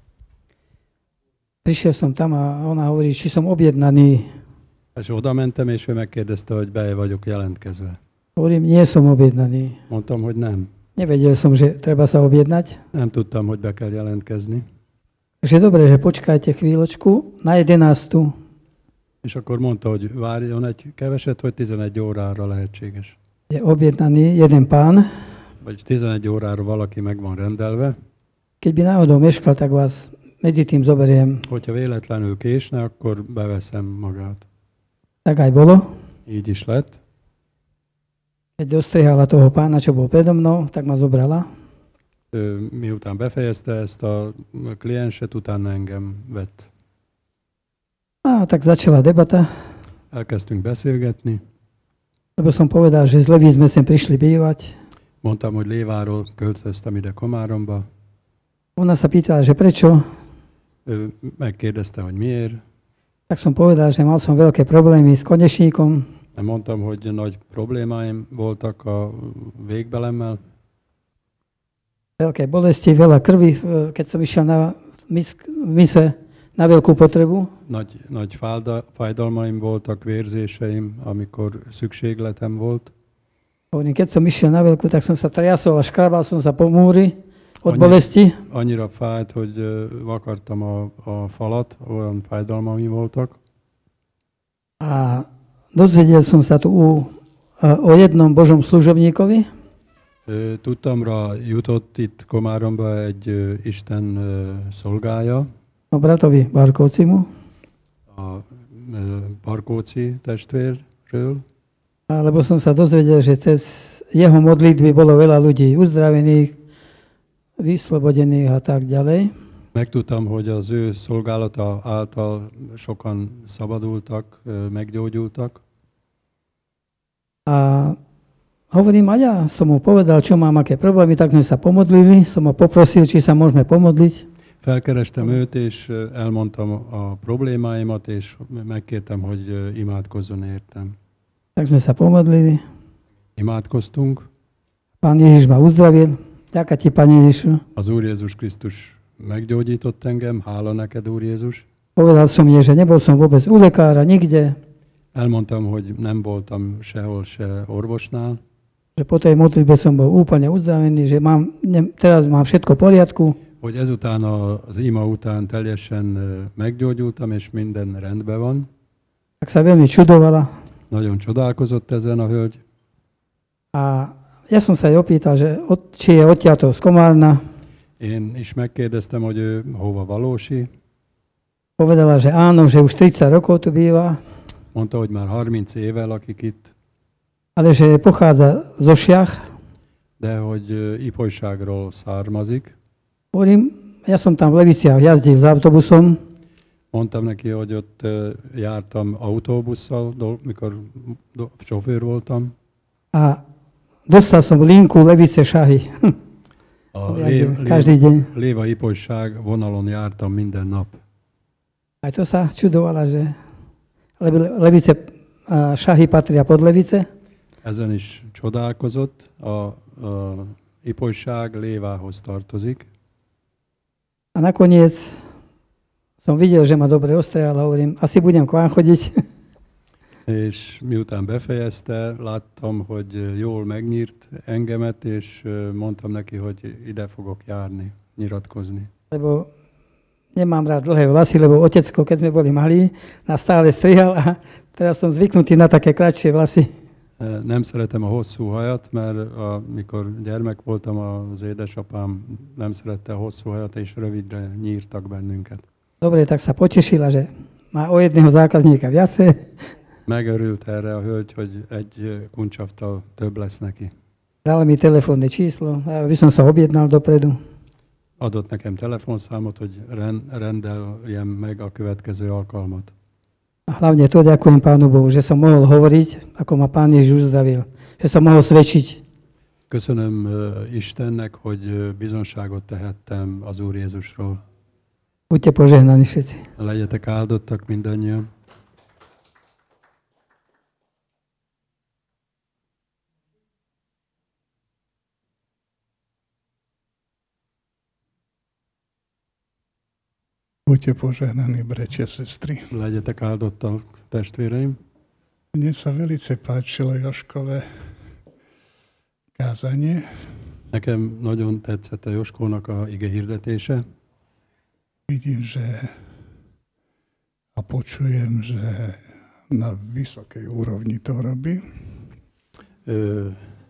prišiel som tam a ona hovorí, či som objednaný. És oda mentem, és ő megkérdezte, hogy be vagyok jelentkezve. Hovorím, nie som objednaný. Mondtam, hogy nem. Nevedel som, že treba sa objednať. Nem tudtam, hogy be kell jelentkezni. Takže dobre, že počkajte chvíľočku na jedenástu. És akkor mondta, hogy várjon egy keveset, hogy tizenegy órára lehetséges. Je objednaný jeden pán. Vagy tizenegy órára valaki meg van rendelve. Keď by náhodou meškal, tak vás medzi tým zoberiem. Hogyha véletlenül késne, akkor beveszem magát. Tak aj bolo. Így is lett. Keď dostrihala toho pána, čo bol predo mnou, tak ma zobrala. Ő, miután befejezte ezt a klienset, utána engem vett. A tak začala debata, Elkezdtünk beszélgetni. lebo som povedal, že z Levy sme sem prišli bývať. Mondtam, hogy Léváról költöztem ide Komáromba. Ona sa pýtala, že prečo. Ő megkérdezte, hogy miért. tak som povedal, že mal som veľké problémy s konečníkom. Mondtam, hogy nagy problémáim voltak a végbelemmel. Veľké bolesti, veľa krvi, keď som išiel na mis- mise na veľkú potrebu. Nagy, nagy fájda, fájdalmaim voltak, vérzéseim, amikor szükségletem volt. Hovorím, keď som išiel na veľkú, tak som sa triasol a škrabal som sa po múri od bolesti. Annyira fájt, hogy vakartam a, a falat, olyan fájdalmaim voltak. A dozvedel som sa tu u, o jednom Božom služobníkovi. Tudtamra jutott itt Komáromba egy Isten szolgája. O bratovi Barkócimu. A Barkóci testvérről. Lebo som sa dozvedel, že cez jeho modlitby bolo veľa ľudí uzdravených, vyslobodených a tak ďalej. Megtudtam, hogy az ő szolgálata által sokan szabadultak, meggyógyultak. A hovorím, a ja som mu povedal, čo mám, aké problémy, tak sme sa pomodlili, som ho poprosil, či sa môžeme pomodliť. Felkerestem őt, és elmondtam a problémáimat, és megkértem, hogy imádkozzon értem. Tak sme sa pomodlili. Imádkoztunk. Pán Ježiš ma uzdravil. Ďakujem ti, Pane Ježišu. Az Úr Jézus Krisztus meggyógyított engem, hála neked, Úr Jézus. Povedal som jej, že nebol som vôbec u lekára, nikde. Elmondtam, hogy nem voltam sehol se orvosnál. Že po tej modlitbe som bol úplne uzdravený, že mám, ne, teraz mám všetko v poriadku. Hogy ezután az ima után teljesen meggyógyultam, és minden rendben van. Tak sa veľmi čudovala. Nagyon csodálkozott ezen a hölgy. A ja som sa jej opýtal, že od, či je odtiaľto z Komárna. Én is megkérdeztem, hogy ő hova valósi. Povedala, že áno, že už tridsať rokov tu býva. Mondta, hogy már harminc éve lakik itt. Ale že pochádza zo Šiach. De hogy Ipolyságról származik. Hovorím, ja som tam v Leviciach jazdil s autobusom. Mondtam neki, hogy ott jártam autóbusszal, mikor sofőr voltam. A dostal som linku Levice Šahy. A každý deň. Léva Ipolyság vonalon jártam minden nap. Aj to sa čudovala, že Levice Šahy patria pod Levice. Ezen is csodálkozott. A, a Ipolyság Lévához tartozik. A nakoniec som videl, že ma dobre ostrehal a hovorím, asi budem k vám chodiť. És miután befejezte, láttam, hogy jól megnyírt engemet, és mondtam neki, hogy ide fogok járni, nyiratkozni. Lebo nemám rád dlhé vlasy, lebo otecko, keď sme boli malí, nás stále strihal a teraz som zvyknutý na také kratšie vlasy. Nem szeretem a hosszú hajat, mert amikor gyermek voltam, az édesapám nem szerette a hosszú hajat, és rövidre nyírtak bennünket. Dobre, tak sa potešila, že má o jedného zákazníka viacej. Megörült erre a hölgy, hogy egy kuncsaftal több lesz neki. Dala mi telefónne číslo, aby som sa objednal dopredu. Adott nekem telefonszámot, hogy rendeljem meg a következő alkalmat. A hlavne to ďakujem Pánu Bohu, že som mohol hovoriť, ako ma Pán Ježiš uzdravil. Že som mohol svedčiť. Köszönöm Istennek, hogy bizonságot tehettem az Úr Jézusról. Buďte požehnaní všetci. Legyetek áldottak mindannyian. Buďte požehnaní, bratia, sestry. Legyetek áldottak, testvéreim. Mne sa velice páčilo Joškové kázanie. Nekem nagyon tetszett a Joskónak a ige hirdetése. Vidím, že a počujem, že na vysokej úrovni to robí. Ö,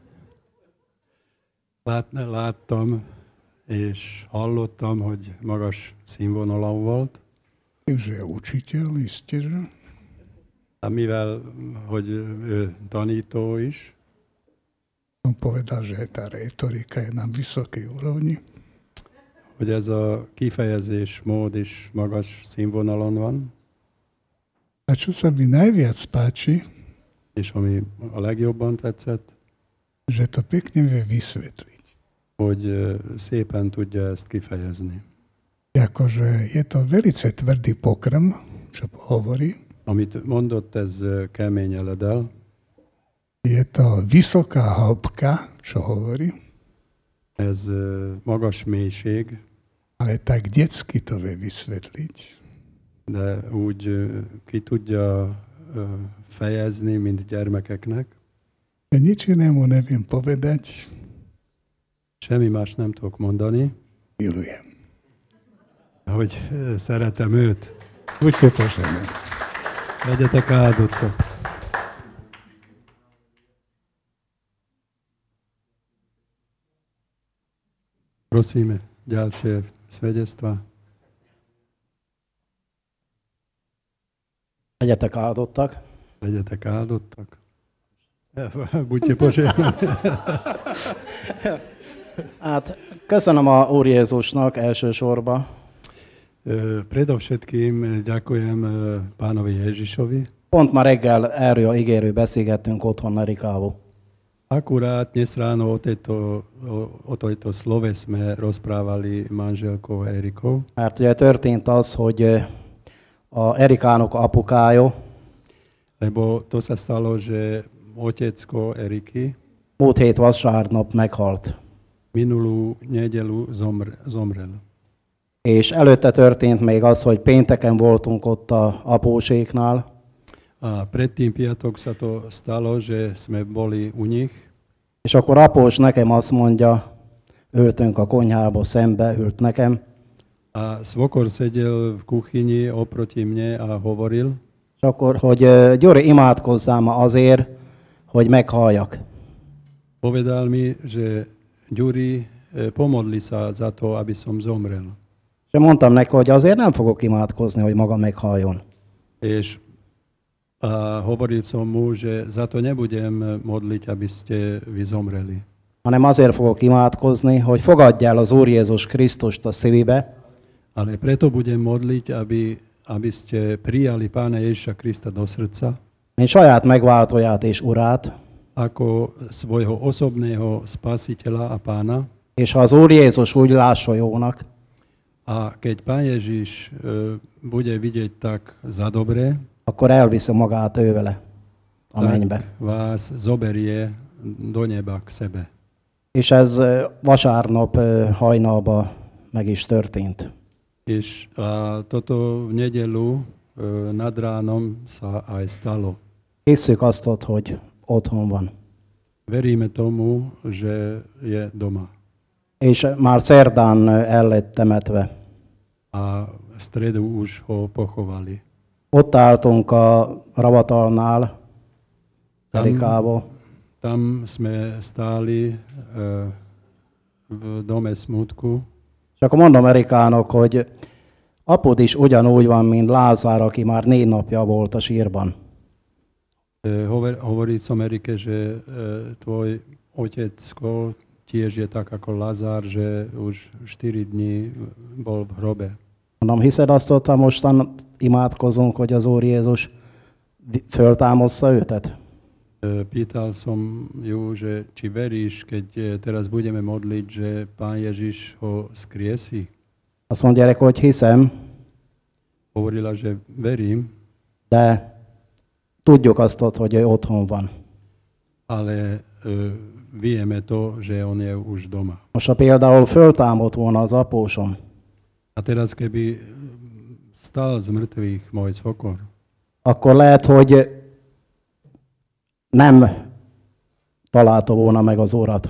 lát, láttam, és hallottam, hogy magas színvonalon volt. Že je učiteľ, isté, že? A mivel, hogy ő tanító is. On povedal, že tá retorika je na vysokej úrovni. Hogy ez a kifejezés mód is magas színvonalon van. A čo sa mi najviac páči, és ami a legjobban tetszett, že to pekne vie vysvetliť. Hogy szépen tudja ezt kifejezni. Akože je to velice tvrdý pokrm. čo hovorí, amit mondott, ez kemény eledel. je to vysoká hĺbka, čo hovorí, Ez magas mélység, ale tak detsky to vie vysvetliť. de úgy ki tudja fejezni, mint gyermekeknek. Ja nič inému neviem povedať, Semmi más nem tudok mondani, milujem. hogy szeretem őt. Buďte požehnaní. Legyetek áldottak. Prosíme, ďalšie svedectvá. Legyetek áldottak. Legyetek áldottak. Buďte požehnaní. Hát köszönöm a Úr Jézusnak elsősorban, Predovšetkým ďakujem pánovi Ježišovi. pont ma reggel erről a igéről beszélgettünk otthon Erikával. Akurát dnes ráno o tejto, o, o tejto slove sme rozprávali manželkou Erikou. Mert ugye történt az, hogy a Erikának apukája Lebo to sa stalo, že otecko Eriky múlt hét vasárnap meghalt. minulú nedelu zomr, zomrel. És előtte történt még az, hogy pénteken voltunk ott a apóséknál, A predtým piatok sa to stalo, že sme boli u nich és akkor após nekem azt mondja, ültünk a konyhába, szembe ült nekem, a svokor sedel v kuchyni oproti mne a hovoril, és akkor, hogy ö, Gyuri, imádkozzál ma azért, hogy meghalljak. povedal mi, že Ďuri, pomodli sa za to, aby som zomrel. És mondtam neki, hogy azért nem fogok imádkozni, hogy maga meghalljon. És a hovoril som mu, že za to nebudem modliť, aby ste vy zomreli. Hanem azért fogok imádkozni, hogy fogadj el az Úr Jézus Krisztust a szívébe, Ale preto budem modliť, aby, aby ste prijali Pána Ježiša Krista do srdca mint saját megváltóját és urát, ako svojho osobného spasiteľa a pána. és ha az Úr Jézus úgy lássa jónak, A keď Pán Ježiš e, bude vidieť tak za dobré, akkor elviszi magát ő vele a mennybe. tak vás zoberie do neba k sebe. És ez ö, vasárnap ö, hajnalban meg is történt. És a toto v nedelu e, nad ránom sa aj stalo. Hisszük azt ott, hogy otthon van. Veríme tomu, že je doma. És már szerdán ö, el lett temetve. A v stredu už ho pochovali. Ott álltunk a ravatalnál, Tam, Erikával, tam sme stáli e, v dome smutku. és akkor mondom Erikának, hogy apud is ugyanúgy van, mint Lázár, aki már négy napja volt a sírban. E, hovor, hovorí som Erike, že e, tvoj otecko tiež je tak ako Lazár, že už štyri dní bol v hrobe. Mondom, hiszed azt ott, ha mostan imádkozunk, hogy az Úr Jézus vi- föltámozza őtet? E, Pýtal som ju, že či veríš, keď e, teraz budeme modliť, že Pán Ježiš ho skriesi. Azt mondja Erika, hogy hiszem, Hovorila, že verím, de tudjuk azt ott, hogy ő otthon van. ale e, vieme to, že on je už doma. Most ha például föltámadt volna az apósom, A teraz keby stal z mŕtvych môj svokor, akkor lehet, hogy nem találta volna meg az Urat.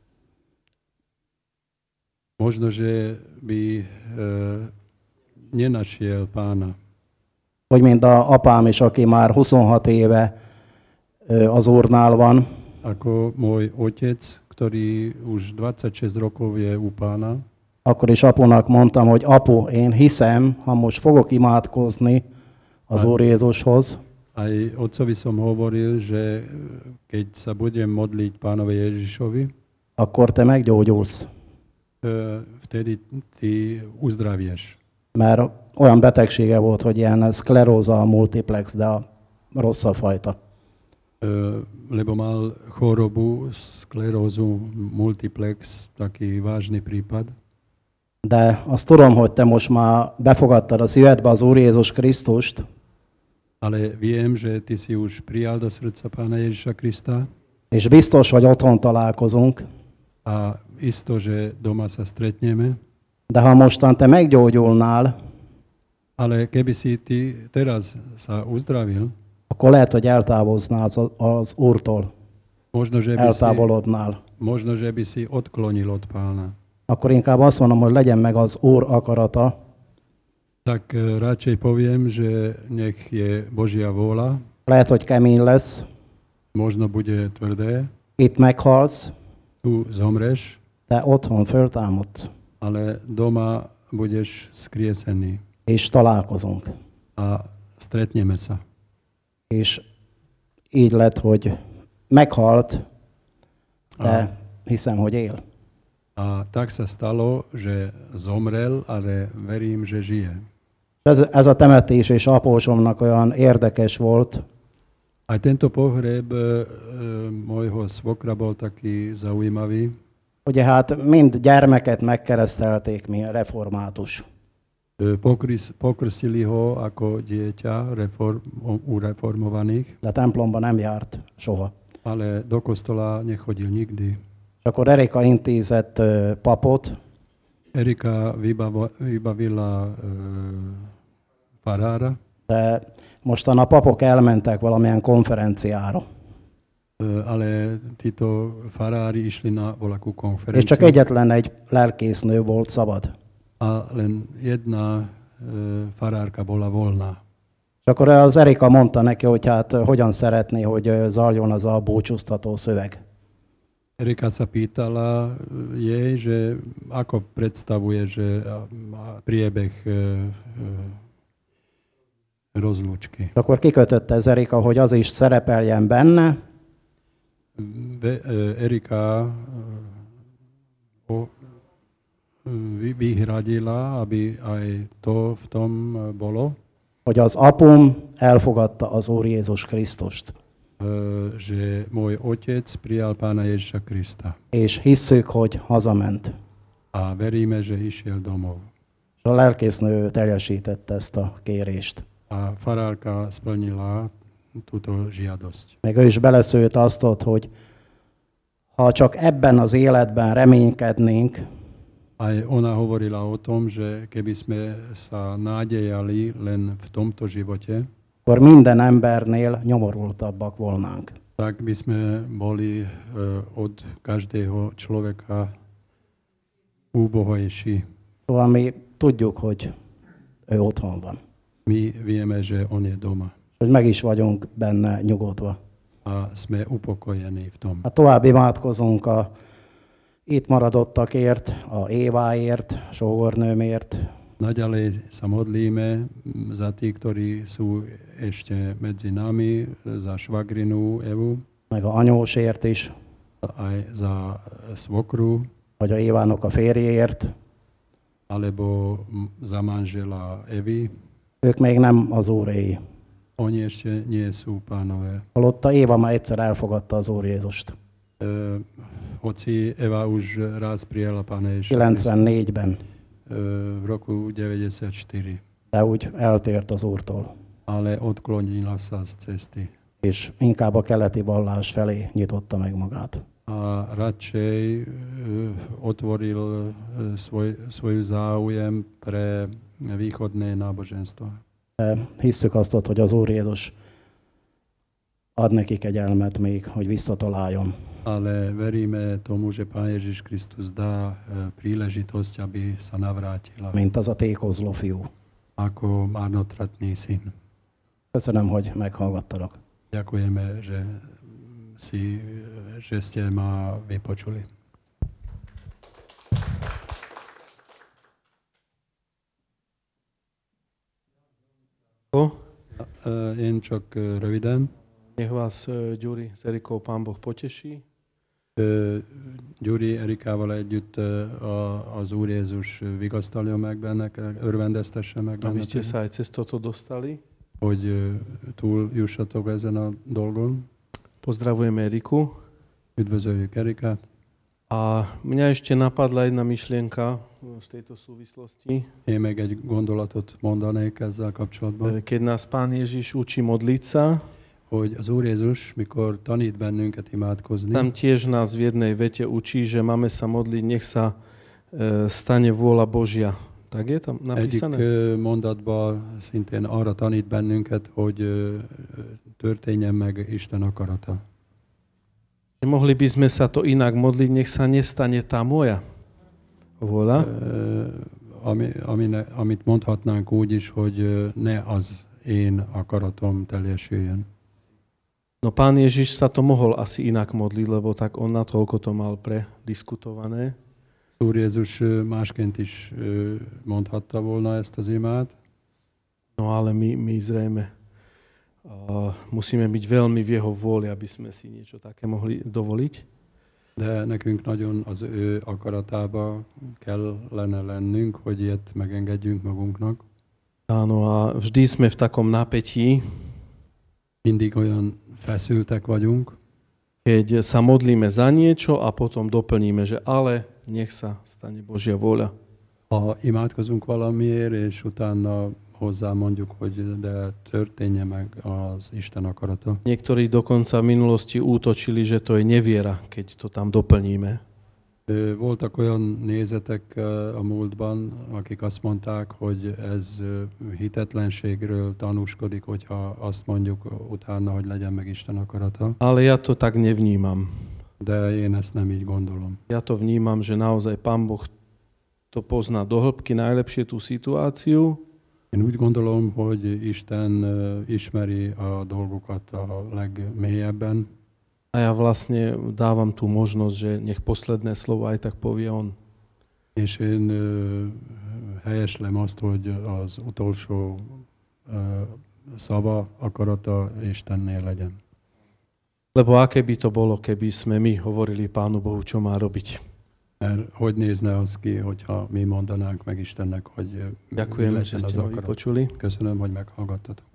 možno, že by e, nenašiel Pána. Hogy mint a apám is, aki már huszonhat éve ö, az Úrnál van, Ako môj otec, ktorý už dvadsaťšesť rokov je u Pána, akkor is apunak mondtam, hogy apu, én hiszem, ha most fogok imádkozni az Úr Jézushoz, aj otcovi som hovoril, že keď sa budem modliť Pánovi Ježišovi, akkor te meggyógyulsz. e, vtedy ty uzdravieš. Mert olyan betegsége volt, hogy ilyen szkleróza multiplex, de a rosszabb fajta. E, lebo mal chorobu, sklerózu multiplex, taký vážny prípad. De azt tudom, hogy te most már befogadtad a szívedbe az Úr Jézus Krisztust, Ale viem, že ty si už prijal do srdca Pána Ježiša Krista és biztos, hogy otthon találkozunk, a isto, že doma sa stretneme. de ha mostan te meggyógyulnál, Ale keby si ty teraz sa uzdravil, akkor lehet, hogy eltávoznál az, az Úrtól, možno že, by si, eltávolodnál. možno, že by si odklonil od Pána. Akkor inkább azt mondom, hogy legyen meg az Úr akarata, Tak eh, radšej poviem, že nech je Božia vôľa, lehet, hogy kemény lesz, možno bude tvrdé, itt meghalsz, tu zomreš, de otthon föltámadsz, ale doma budeš skriesený és találkozunk. a stretneme sa. És így lett, hogy meghalt, de hiszem, hogy él. A tak sa stalo, že zomrel, ale verím, že žije. Ez, ez a temetés és apósomnak olyan érdekes volt, Aj tento pohreb e, môjho svokra bol taký zaujímavý. ugye hát mind gyermeket megkeresztelték, mi református. E, pokris, pokrstili ho ako dieťa reform, u reformovaných, De templomba nem járt soha. ale do kostola nechodil nikdy. És akkor Erika intézett ö, papot, Erika vybavo, vybavila e, farára, de mostan a papok elmentek valamilyen konferenciára. e, ale títo farári išli na voľakú És konferenciu. csak egyetlen egy lelkésznő volt szabad. A len jedna e, farárka bola voľná. És akkor az Erika mondta neki, hogy hát hogyan szeretné, hogy ö, zajljon az a búcsúztató szöveg. Erika sa pýtala jej, že ako predstavuje, že a, a priebeh e, e, rozlúčky. És akkor kikötötte az Erika, hogy az is szerepeljen benne, Ve, e, Erika e, o, vy- vyhradila, aby aj to v tom e, bolo, hogy az apum elfogadta az Úr Jézus Krisztust. e, že môj otec prijal Pána Ježiša Krista. És hisszük, hogy hazament. A veríme, že išiel domov. És a lelkésznő teljesítette ezt a kérést. A farárka splnila túto žiadosť. Még ő is beleszőtt azt ott, hogy ha csak ebben az életben reménykednénk, Aj ona hovorila o tom, že keby sme sa nádejali len v tomto živote, akkor minden embernél nyomorultabbak volnánk. tak by sme boli e, od každého človeka úbohejší. Szóval mi tudjuk, hogy ő otthon van. My vieme, že on je doma Hogy meg is vagyunk benne nyugodva. a sme upokojení v tom. Hát tovább imádkozunk a itt maradottakért, a Éváért, a sógornőmért, Naďalej sa modlíme za tých, ktorí sú ešte medzi nami, za švagrinu Evu, meg a anyósért is, aj za svokru, vagy a Évának a férjéért. alebo za manžela Evy. Ők még nem az Úréi. Oni ešte nie sú pánové. Holott a Éva már egyszer elfogadta az Úr Jézust. E, hoci Eva už raz prijala Pána Ježiša Krista kilencvennégyben, e, v roku deväťdesiatštyri, de úgy eltért az Úrtól, ale odklonila sa z cesty és inkább a keleti vallás felé nyitotta meg magát. a radšej e, otvoril e, svoj, svoj záujem pre východné náboženstvo. De hisszük azt ott, hogy az Úr Jézus ad neki kegyelmet még, hogy visszataláljon. Ale veríme tomu, že Pán Ježiš Kristus dá e, príležitosť, aby sa navrátila Mint az a tékozló fiú. ako marnotratný syn. Köszönöm, hogy meghallgattalak. Ďakujeme, že, si, že ste ma vypočuli. Ó, E, Én csak e, röviden. nech vás e, Gyuri s Erikou Pán Boh poteší. E, Gyuri Erikával együtt e, a, az Úr Jézus vigasztaljon meg benneket, örvendeztesse meg Aby ste benneket, sa aj cez toto dostali. hogy e, túl jussatok ezen a dolgon. Pozdravujeme Eriku Üdvözöljük Erikát, A mňa ešte napadla jedna myšlienka v tejto súvislosti. Én még egy gondolatot mondanék ezzel kapcsolatban, Keď nás Pán Ježiš učí modliť sa, hogy az Úr Jézus, mikor tanít bennünket imádkozni, tam tiež nás v jednej vete učí, že máme sa modliť, nech sa e, stane vôľa Božia. Tak je tam egyik napísané? ö, mondatban szintén arra tanít bennünket, hogy ö, történjen meg Isten akarata. Mohli by sme sa to inak modliť, nech sa nestane tá moja vôľa. Ö, ami, amine, amit mondhatnánk úgy is, hogy ö, ne az én akaratom teljesüljön. No Pán Ježiš sa to mohol asi inak modliť, lebo tak on natoľko to mal prediskutované. Úr Jézus ö, másként is ö, mondhatta volna ezt az imát, No ale my, my zrejme uh, musíme byť veľmi v jeho vôli, aby sme si niečo také mohli dovoliť. de nekünk nagyon az ő akaratába kellene lennünk, hogy ilyet megengedjünk magunknak. Áno, a vždy sme v takom napätí, Mindig olyan feszültek vagyunk, keď sa modlíme za niečo a potom doplníme, že ale nech sa stane Božia vôľa. ha imádkozunk valamiért, és utána hozzá mondjuk, hogy de történje meg az Isten akarata. Niektorí dokonca v minulosti útočili, že to je neviera, keď to tam doplníme. Ö, Voltak olyan nézetek ö, a múltban, akik azt mondták, hogy ez ö, hitetlenségről tanúskodik, hogyha azt mondjuk utána, hogy legyen meg Isten akarata. Ale ja to tak nevnímam. De én ezt nem így gondolom. Ja to vnímam, že naozaj Pán Boh to pozná do hĺbky najlepšie tú situáciu. Én úgy gondolom, hogy Isten ö, ismeri a dolgokat a legmélyebben, A ja vlastne dávam tú možnosť, že nech posledné slovo aj tak povie on. és én ö, helyeslem azt, hogy az utolsó ö, szava, akarata Istennél legyen. Lebo aké by to bolo, keby sme my hovorili Pánu Bohu, čo má robiť. Mert hogy nézne az ki, hogyha mi mondanánk meg Istennek, hogy ö, mi Ďakujeme, že legyen ste az ma akarat. vypočuli. Köszönöm, hogy meghallgattatok.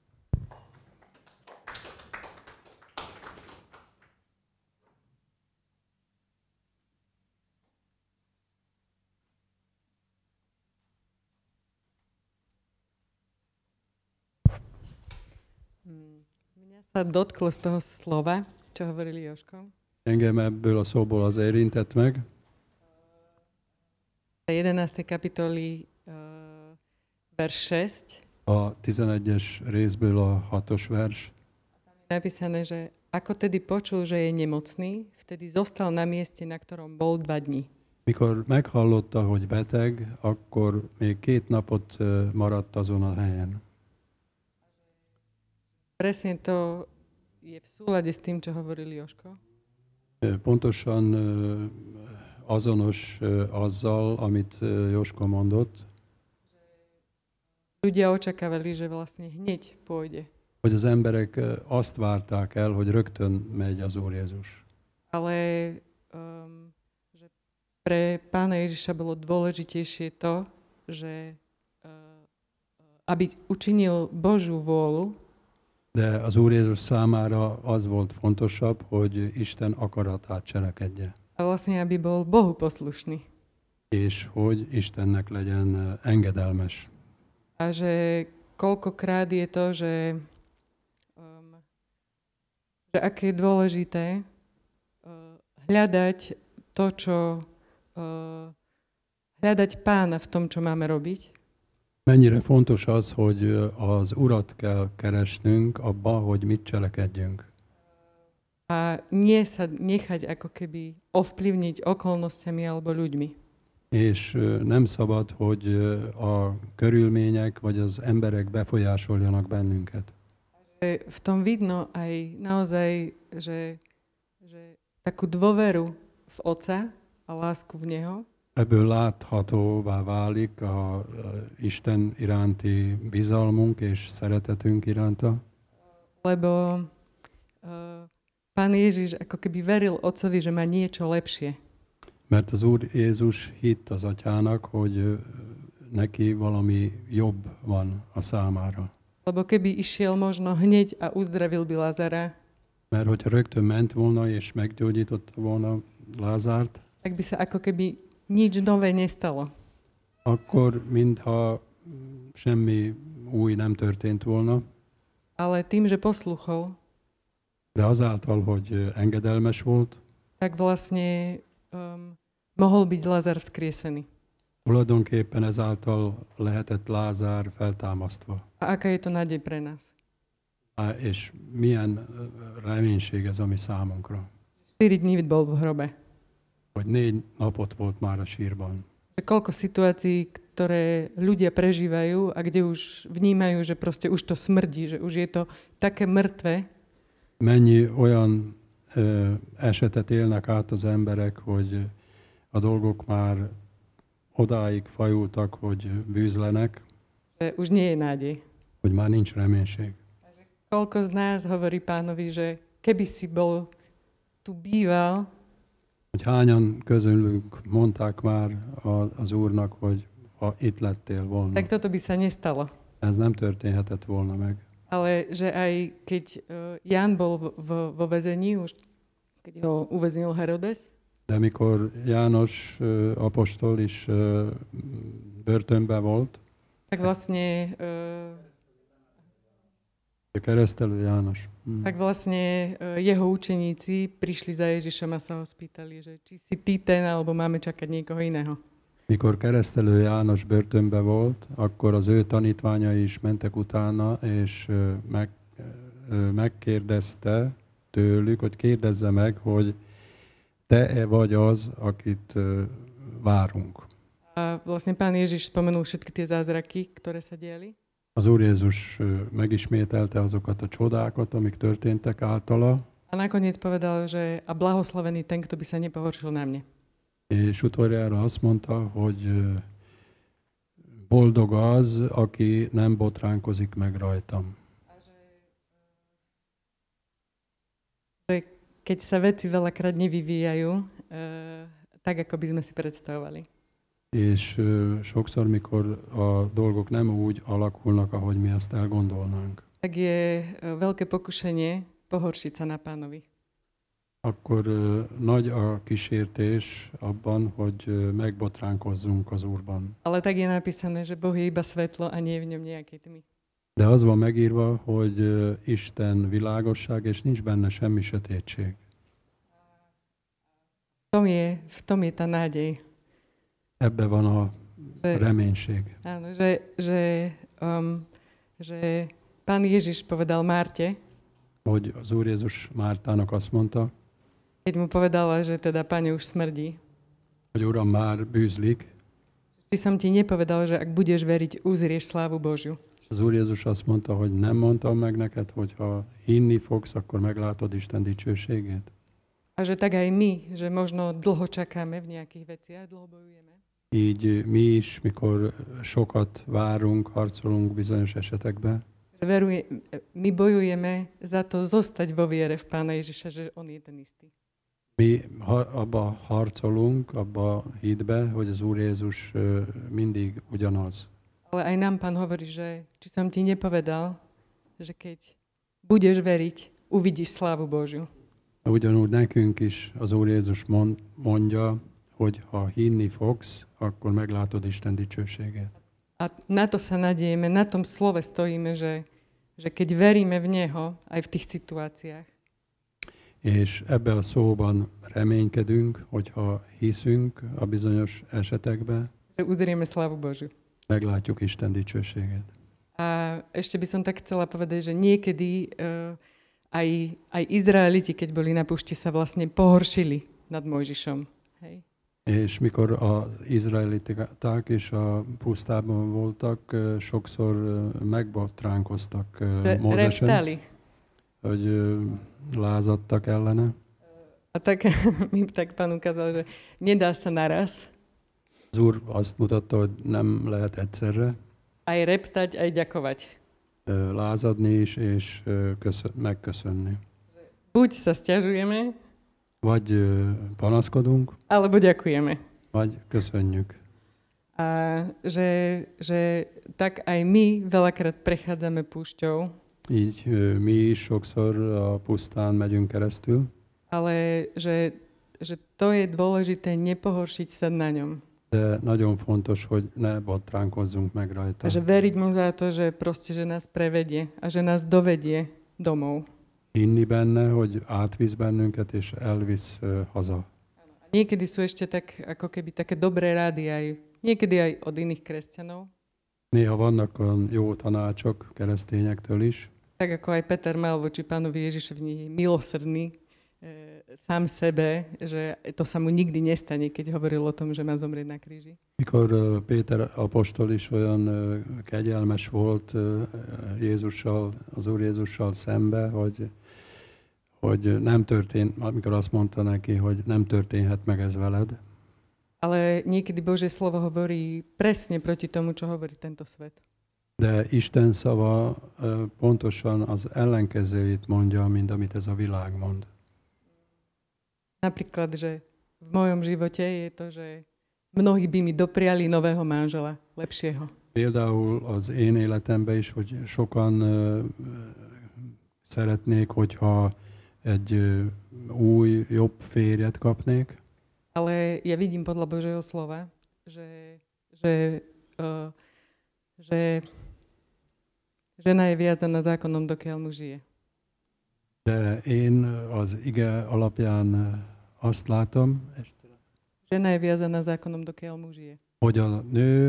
Mňa sa dotklo z toho slova, čo hovorili Jožko. Engem ebből a szóból az érintett meg. jedenástej kapitoly uh, verš šesť A tizenegyes részből a hatos vers. je napísané, že ako tedy počul, že je nemocný, vtedy zostal na mieste, na ktorom bol dva dní. Mikor meghallotta, hogy beteg, akkor még két napot ö, maradt azon a helyen. Presne to je v súlade s tým, čo hovoril Jožko. Ö, Pontosan ö, azonos ö, azzal, amit ö, Josko mondott, Ľudia očakávali, že vlastne hneď pôjde. hogy az emberek ö, azt várták el, hogy rögtön megy az Úr Jézus. Ale um, že pre Pána Ježiša bolo dôležitejšie to, že uh, aby učinil Božiu vôľu, De az Úr Jézus számára az volt fontosabb, hogy Isten akaratát cselekedje, a vlastne aby bol Bohu poslušný. és hogy Istennek legyen ö, engedelmes. A že koľkokrát je to, že, um, že aké je dôležité uh, hľadať to, čo uh, hľadať Pána v tom, čo máme robiť. Mennyire fontos az, hogy ö, az Urat kell keresnünk abba, hogy mit cselekedjünk. A nie sa nechať ako keby ovplyvniť okolnostiami alebo ľuďmi. És ö, nem szabad, hogy ö, a körülmények vagy az emberek befolyásoljanak bennünket. Že v tom vidno aj naozaj, že, že takú dôveru v Otca a lásku v Neho. Ebből láthatóvá válik a, a Isten iránti bizalmunk és szeretetünk iránta, Lebo uh, Pán Ježiš ako keby veril Otcovi, že má niečo lepšie. mert az Úr Jézus hitt az Atyának, hogy ö, neki valami jobb van a számára. Lebo keby išiel možno hneď a uzdravil by Lazara, Mert hogyha rögtön ment volna és meggyógyította volna Lázárt, tak by sa ako keby nič nové nestalo. Akkor, mintha semmi új nem történt volna. Ale tým, že posluchol, de azáltal, hogy engedelmes volt, tak vlastne um, mohol byť Lázár vzkriesený. tulajdonképpen ezáltal lehetett Lázár feltámasztva. A aká je to nádej pre nás? A, és milyen reménység ez a mi számunkra. štyri dní bol v hrobe. Hogy négy napot volt már a sírban. Koľko situácií, ktoré ľudia prežívajú a kde už vnímajú, že proste už to smrdí, že už je to také mŕtve. Mennyi olyan ö, esetet élnek át az emberek, hogy a dolgok már odáig fajultak, hogy bűzlenek, Že už nie je nádej. hogy már nincs reménység. Koľko z nás hovorí Pánovi, že keby si bol tu býval, Hogy hányan közülünk mondták már az Úrnak, hogy ha itt lettél volna. tak toto by sa nestalo. Ez nem történhetett volna meg. Ale že aj keď uh, Ján bol v, v, vo väzení, už keď ho uväznil Herodes, De mikor János uh, apostol is uh, börtönben volt, tak vlastne uh, keresztelő János. Hmm. tak vlastne uh, jeho učeníci prišli za Ježišom a sa ho spýtali, že či si ty ten, alebo máme čakať niekoho iného. Mikor keresztelő János börtönben volt, akkor az ő tanítványai is mentek utána, és uh, meg, uh, megkérdezte tőlük, hogy kérdezze meg, hogy te vagy az, akit uh, várunk. A vlastne Pán Ježiš spomenul všetky tie zázraky, ktoré sa diali. Az Úr Jézus megismételte azokat a csodákat, amik történtek általa. A nakoniec povedal, že a blahoslavený ten, kto by sa nepohoršil na mne. És utoljára azt mondta, hogy boldog az, aki nem botránkozik meg rajtam. Že keď sa veci veľakrát nevyvíjajú, uh, tak, ako by sme si predstavovali. És uh, sokszor, mikor a dolgok nem úgy alakulnak, ahogy mi azt elgondolnánk, tak je uh, veľké pokušenie pohoršiť sa na Pánovi. akkor uh, nagy a kísértés abban, hogy uh, megbotránkozzunk az Úrban. Ale tak je napísané, že Boh je iba svetlo a nie je v ňom nejakej tmy. De az van megírva, hogy uh, Isten világosság, és nincs benne semmi sötétség. V tom je, v tom je tá nádej. Ebbe van a Že, reménység. áno, že, že, um, že Pán Ježiš povedal Márte, Hogy az Úr Jézus Mártának azt mondta, keď mu povedala, že teda Pane už smrdí, hogy Uram, már bűzlik. či som ti nepovedal, že ak budeš veriť, uzrieš slávu Božiu. Az Úr Jézus azt mondta, hogy nem mondtam meg neked, hogy ha hinni fogsz, akkor meglátod Isten dicsőségét. A že tak aj my, že možno dlho čakáme v nejakých veciach, dlho bojujeme. Így mi is, mikor sokat várunk, harcolunk bizonyos esetekben, Veruje, my bojujeme za to zostať vo viere v Pána Ježiša, že On je ten istý. mi ha, abba harcolunk, abba hitbe, hogy az Úr Jézus mindig ugyanaz. Ale aj nám Pán hovorí, že či som ti nepovedal, že keď budeš veriť, uvidíš slávu Božiu. Ugyanúgy nekünk is az Úr Jézus mondja, hogy ha hinni fogsz, akkor meglátod Isten dicsőségét. A na to sa nadiejeme, na tom slove stojíme, že, že keď veríme v Neho, aj v tých situáciách, És ebbe a szóban reménykedünk, hogyha hiszünk a bizonyos esetekbe, že uzrieme slávu Božiu. meglátjuk Isten dicsőségét. A ešte by som tak chcela povedať, že niekedy uh, aj, aj Izraeliti, keď boli na púšti, sa vlastne pohoršili nad Mojžišom. Hej. És mikor az izraeliták is a pusztában voltak, sokszor megbotránkoztak Mózesen, Reptali. hogy lázadtak ellene. A tak mi tak Pán ukázal, že nedá sa naraz Az Úr azt mutatta, hogy nem lehet egyszerre aj reptať, aj ďakovať. lázadni is, és köszön, megköszönni. Buď sa sťažujeme, Vagy panaszkodunk, alebo ďakujeme. vagy köszönjük. A že, že tak aj my veľakrát prechádzame púšťou, Így mi is sokszor a pusztán megyünk keresztül, ale že že to je dôležité nepohoršiť sa na ňom. De nagyon fontos, hogy ne botránkozzunk meg rajta. A že veriť mu za to, že proste, že nás prevedie a že nás dovedie domov. Hinni benne, hogy átvisz bennünket és elvisz uh, haza. A niekedy sú ešte tak, ako keby také dobré rády aj, niekedy aj od iných kresťanov. Néha vannak olyan jó tanácsok keresztényektől is. Tak ako aj Peter mal voči pánovi Ježišovi milosrdný, sám sebe, že to sa mu nikdy nestane, keď hovoril o tom, že má zomrieť na kríži. Mikor Péter apostol is olyan kegyelmes volt Jézussal, az Úr Jézussal szembe, hogy, hogy nem történt, amikor azt mondta neki, hogy nem történhet meg ez veled. Ale niekedy Božie slovo hovorí presne proti tomu, čo hovorí tento svet. De Isten szava pontosan az ellenkezőjét mondja, mint amit ez a világ mond. Napríklad, že v mojom živote je to, že mnohí by mi dopriali nového manžela, lepšieho. Például az én életemben is, hogy sokan uh, szeretnék, hogyha egy uh, új, jobb férjet kapnék. Ale ja vidím podľa Božieho slova, že, že, uh, že žena je viazaná zákonom, dokiaľ muž žije. De én az ige alapján azt látom, žena je viazaná zákonom, dokiaľ muž žije. Hogy a nő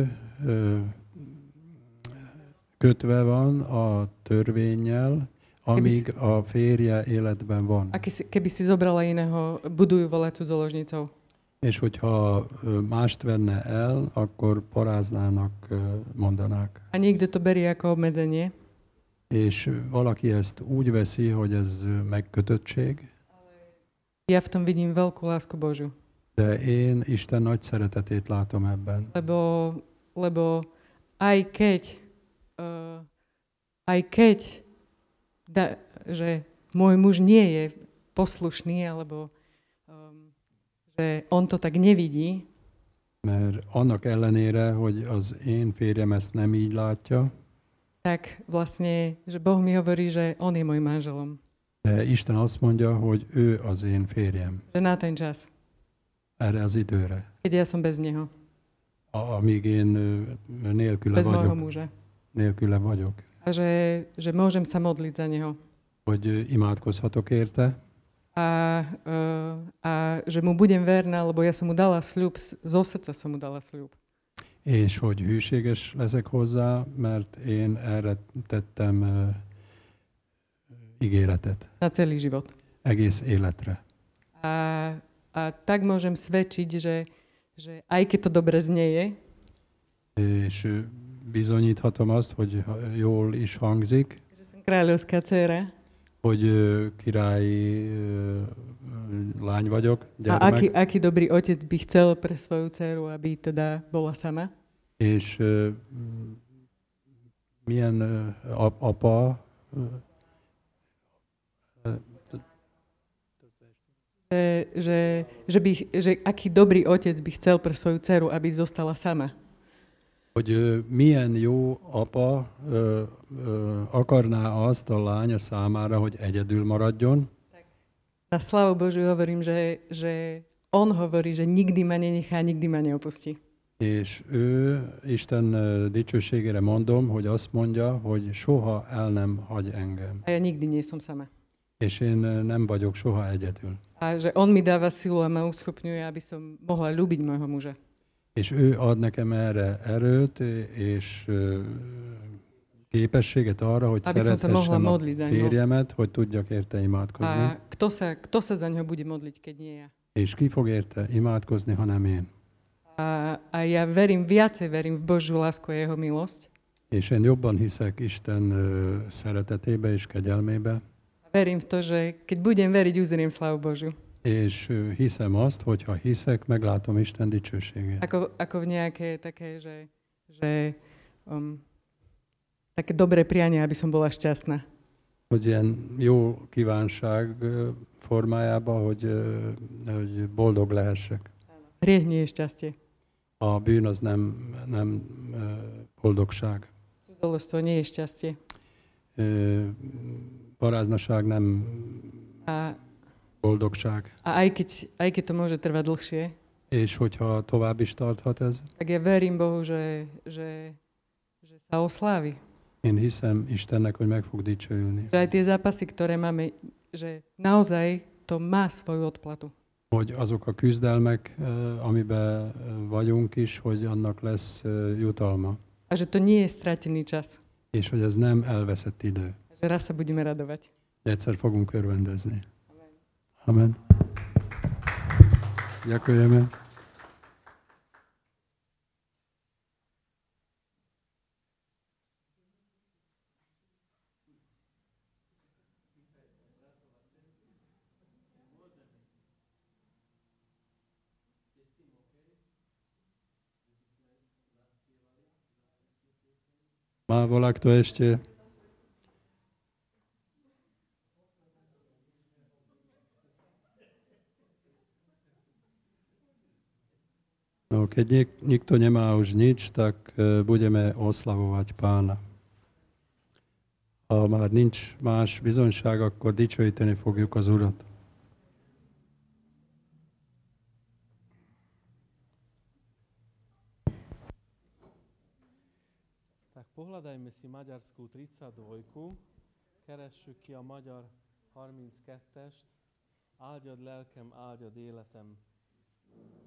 kötve van a törvénnyel, amíg a férje életben van. A keby si zobrala iného, budujú volať cudzoložnicou. És hogyha mást venne el, akkor paráznának mondanák. A niekto to berie ako obmedzenie. És valaki ezt úgy veszi, hogy ez megkötöttség. Ja v tom vidím veľkú lásku Božiu. De én Isten nagy szeretetét látom ebben. Lebo, lebo aj keď, uh, aj keď da, že môj muž nie je poslušný, alebo um, že on to tak nevidí. Mert annak ellenére, hogy az én férjem ezt nem így látja, tak vlastne, že Boh mi hovorí, že on je môj manželom. De Isten azt mondja, hogy ő az én férjem. Že na ten čas. Erre az időre. Keď ja som bez neho. A, amíg én nélküle bez vagyok. Bez môjho muža. Nélküle vagyok. A že, že môžem sa modliť za neho. Hogy imádkozhatok érte. A, uh, a že mu budem verná, lebo ja som mu dala sľub, zo srdca som mu dala sľub. És hogy hűséges leszek hozzá, mert én erre tettem uh, ígéretet. Na celý život. Egész életre. A, a tak môžem svedčiť, že, že aj keď to dobre znieje, és bizonyíthatom azt, hogy jól is hangzik, že som kráľovská dcéra, hogy királyi lány vagyok, gyermek. A aký, aký dobrý otec by chcel pre svoju dceru, aby teda bola sama. És uh, milyen uh, apa uh, že, že, že, by, že aký dobrý otec by chcel pre svoju dceru, aby zostala sama. Hogy uh, milyen jó apa uh, uh, akarná azt a lánya számára, hogy egyedül maradjon. Na slávu Božiu hovorím, že, že on hovorí, že nikdy ma nenechá, nikdy ma neopustí. És ő, Isten dicsőségére mondom, hogy azt mondja, hogy soha el nem hagy engem. A ja nikdy nie som sama. És én nem vagyok soha egyedül. A že on mi dáva silu a ma uschopňuje, aby som mohla ľúbiť môjho muža. És ő ad nekem erre erőt, és képességet arra, hogy szeretessem a férjemet, hogy tudjak érte imádkozni. A kto sa, kto sa za ňo bude modliť, keď nie ja? És ki fog érte imádkozni, ha nem én? A, a ja verím, viacej verím v Božiu lásku a jeho milosť. És én jobban hiszek Isten szeretetébe és kegyelmébe. Verím v to, že keď budem veriť, uzriem slávu Božiu. És hiszem azt, hogy ha hiszek, meglátom Isten dicsőségét. Ako, ako v nejaké také, že, že um, také dobré prianie, aby som bola šťastná. Hogy ilyen jó kívánság formájában, hogy, hogy boldog lehessek. Hriech nie je šťastie. A bűn az nem, nem boldogság. Cudzoložstvo nie je šťastie. Paráznaság nem a, boldogság. A aj keď, aj keď to môže trvať dlhšie, És hogyha tovább is tarthat ez, tak ja verím Bohu, že, že, že sa oslávi. én hiszem Istennek, hogy meg fog dicsőülni. Že aj tie zápasy, ktoré máme, že naozaj to má svoju odplatu. Hogy azok a küzdelmek, amiben vagyunk is, hogy annak lesz jutalma. A že to nie je stratený čas. És hogy ez nem elveszett idő. Že raz sa budeme radovať. Egyszer fogunk örvendezni. Amen. Ďakujeme. Má volakto ešte? No, keď nik, nikto nemá už nič, tak e, budeme oslavovať Pána. Ha már nincs más bizonyság, akkor dicsőíteni fogjuk az Urat. Pohľadajme si maďarskú tridsaťdvojku, keressük ki a magyar harminckettest, áldjad lelkem, áldjad életem.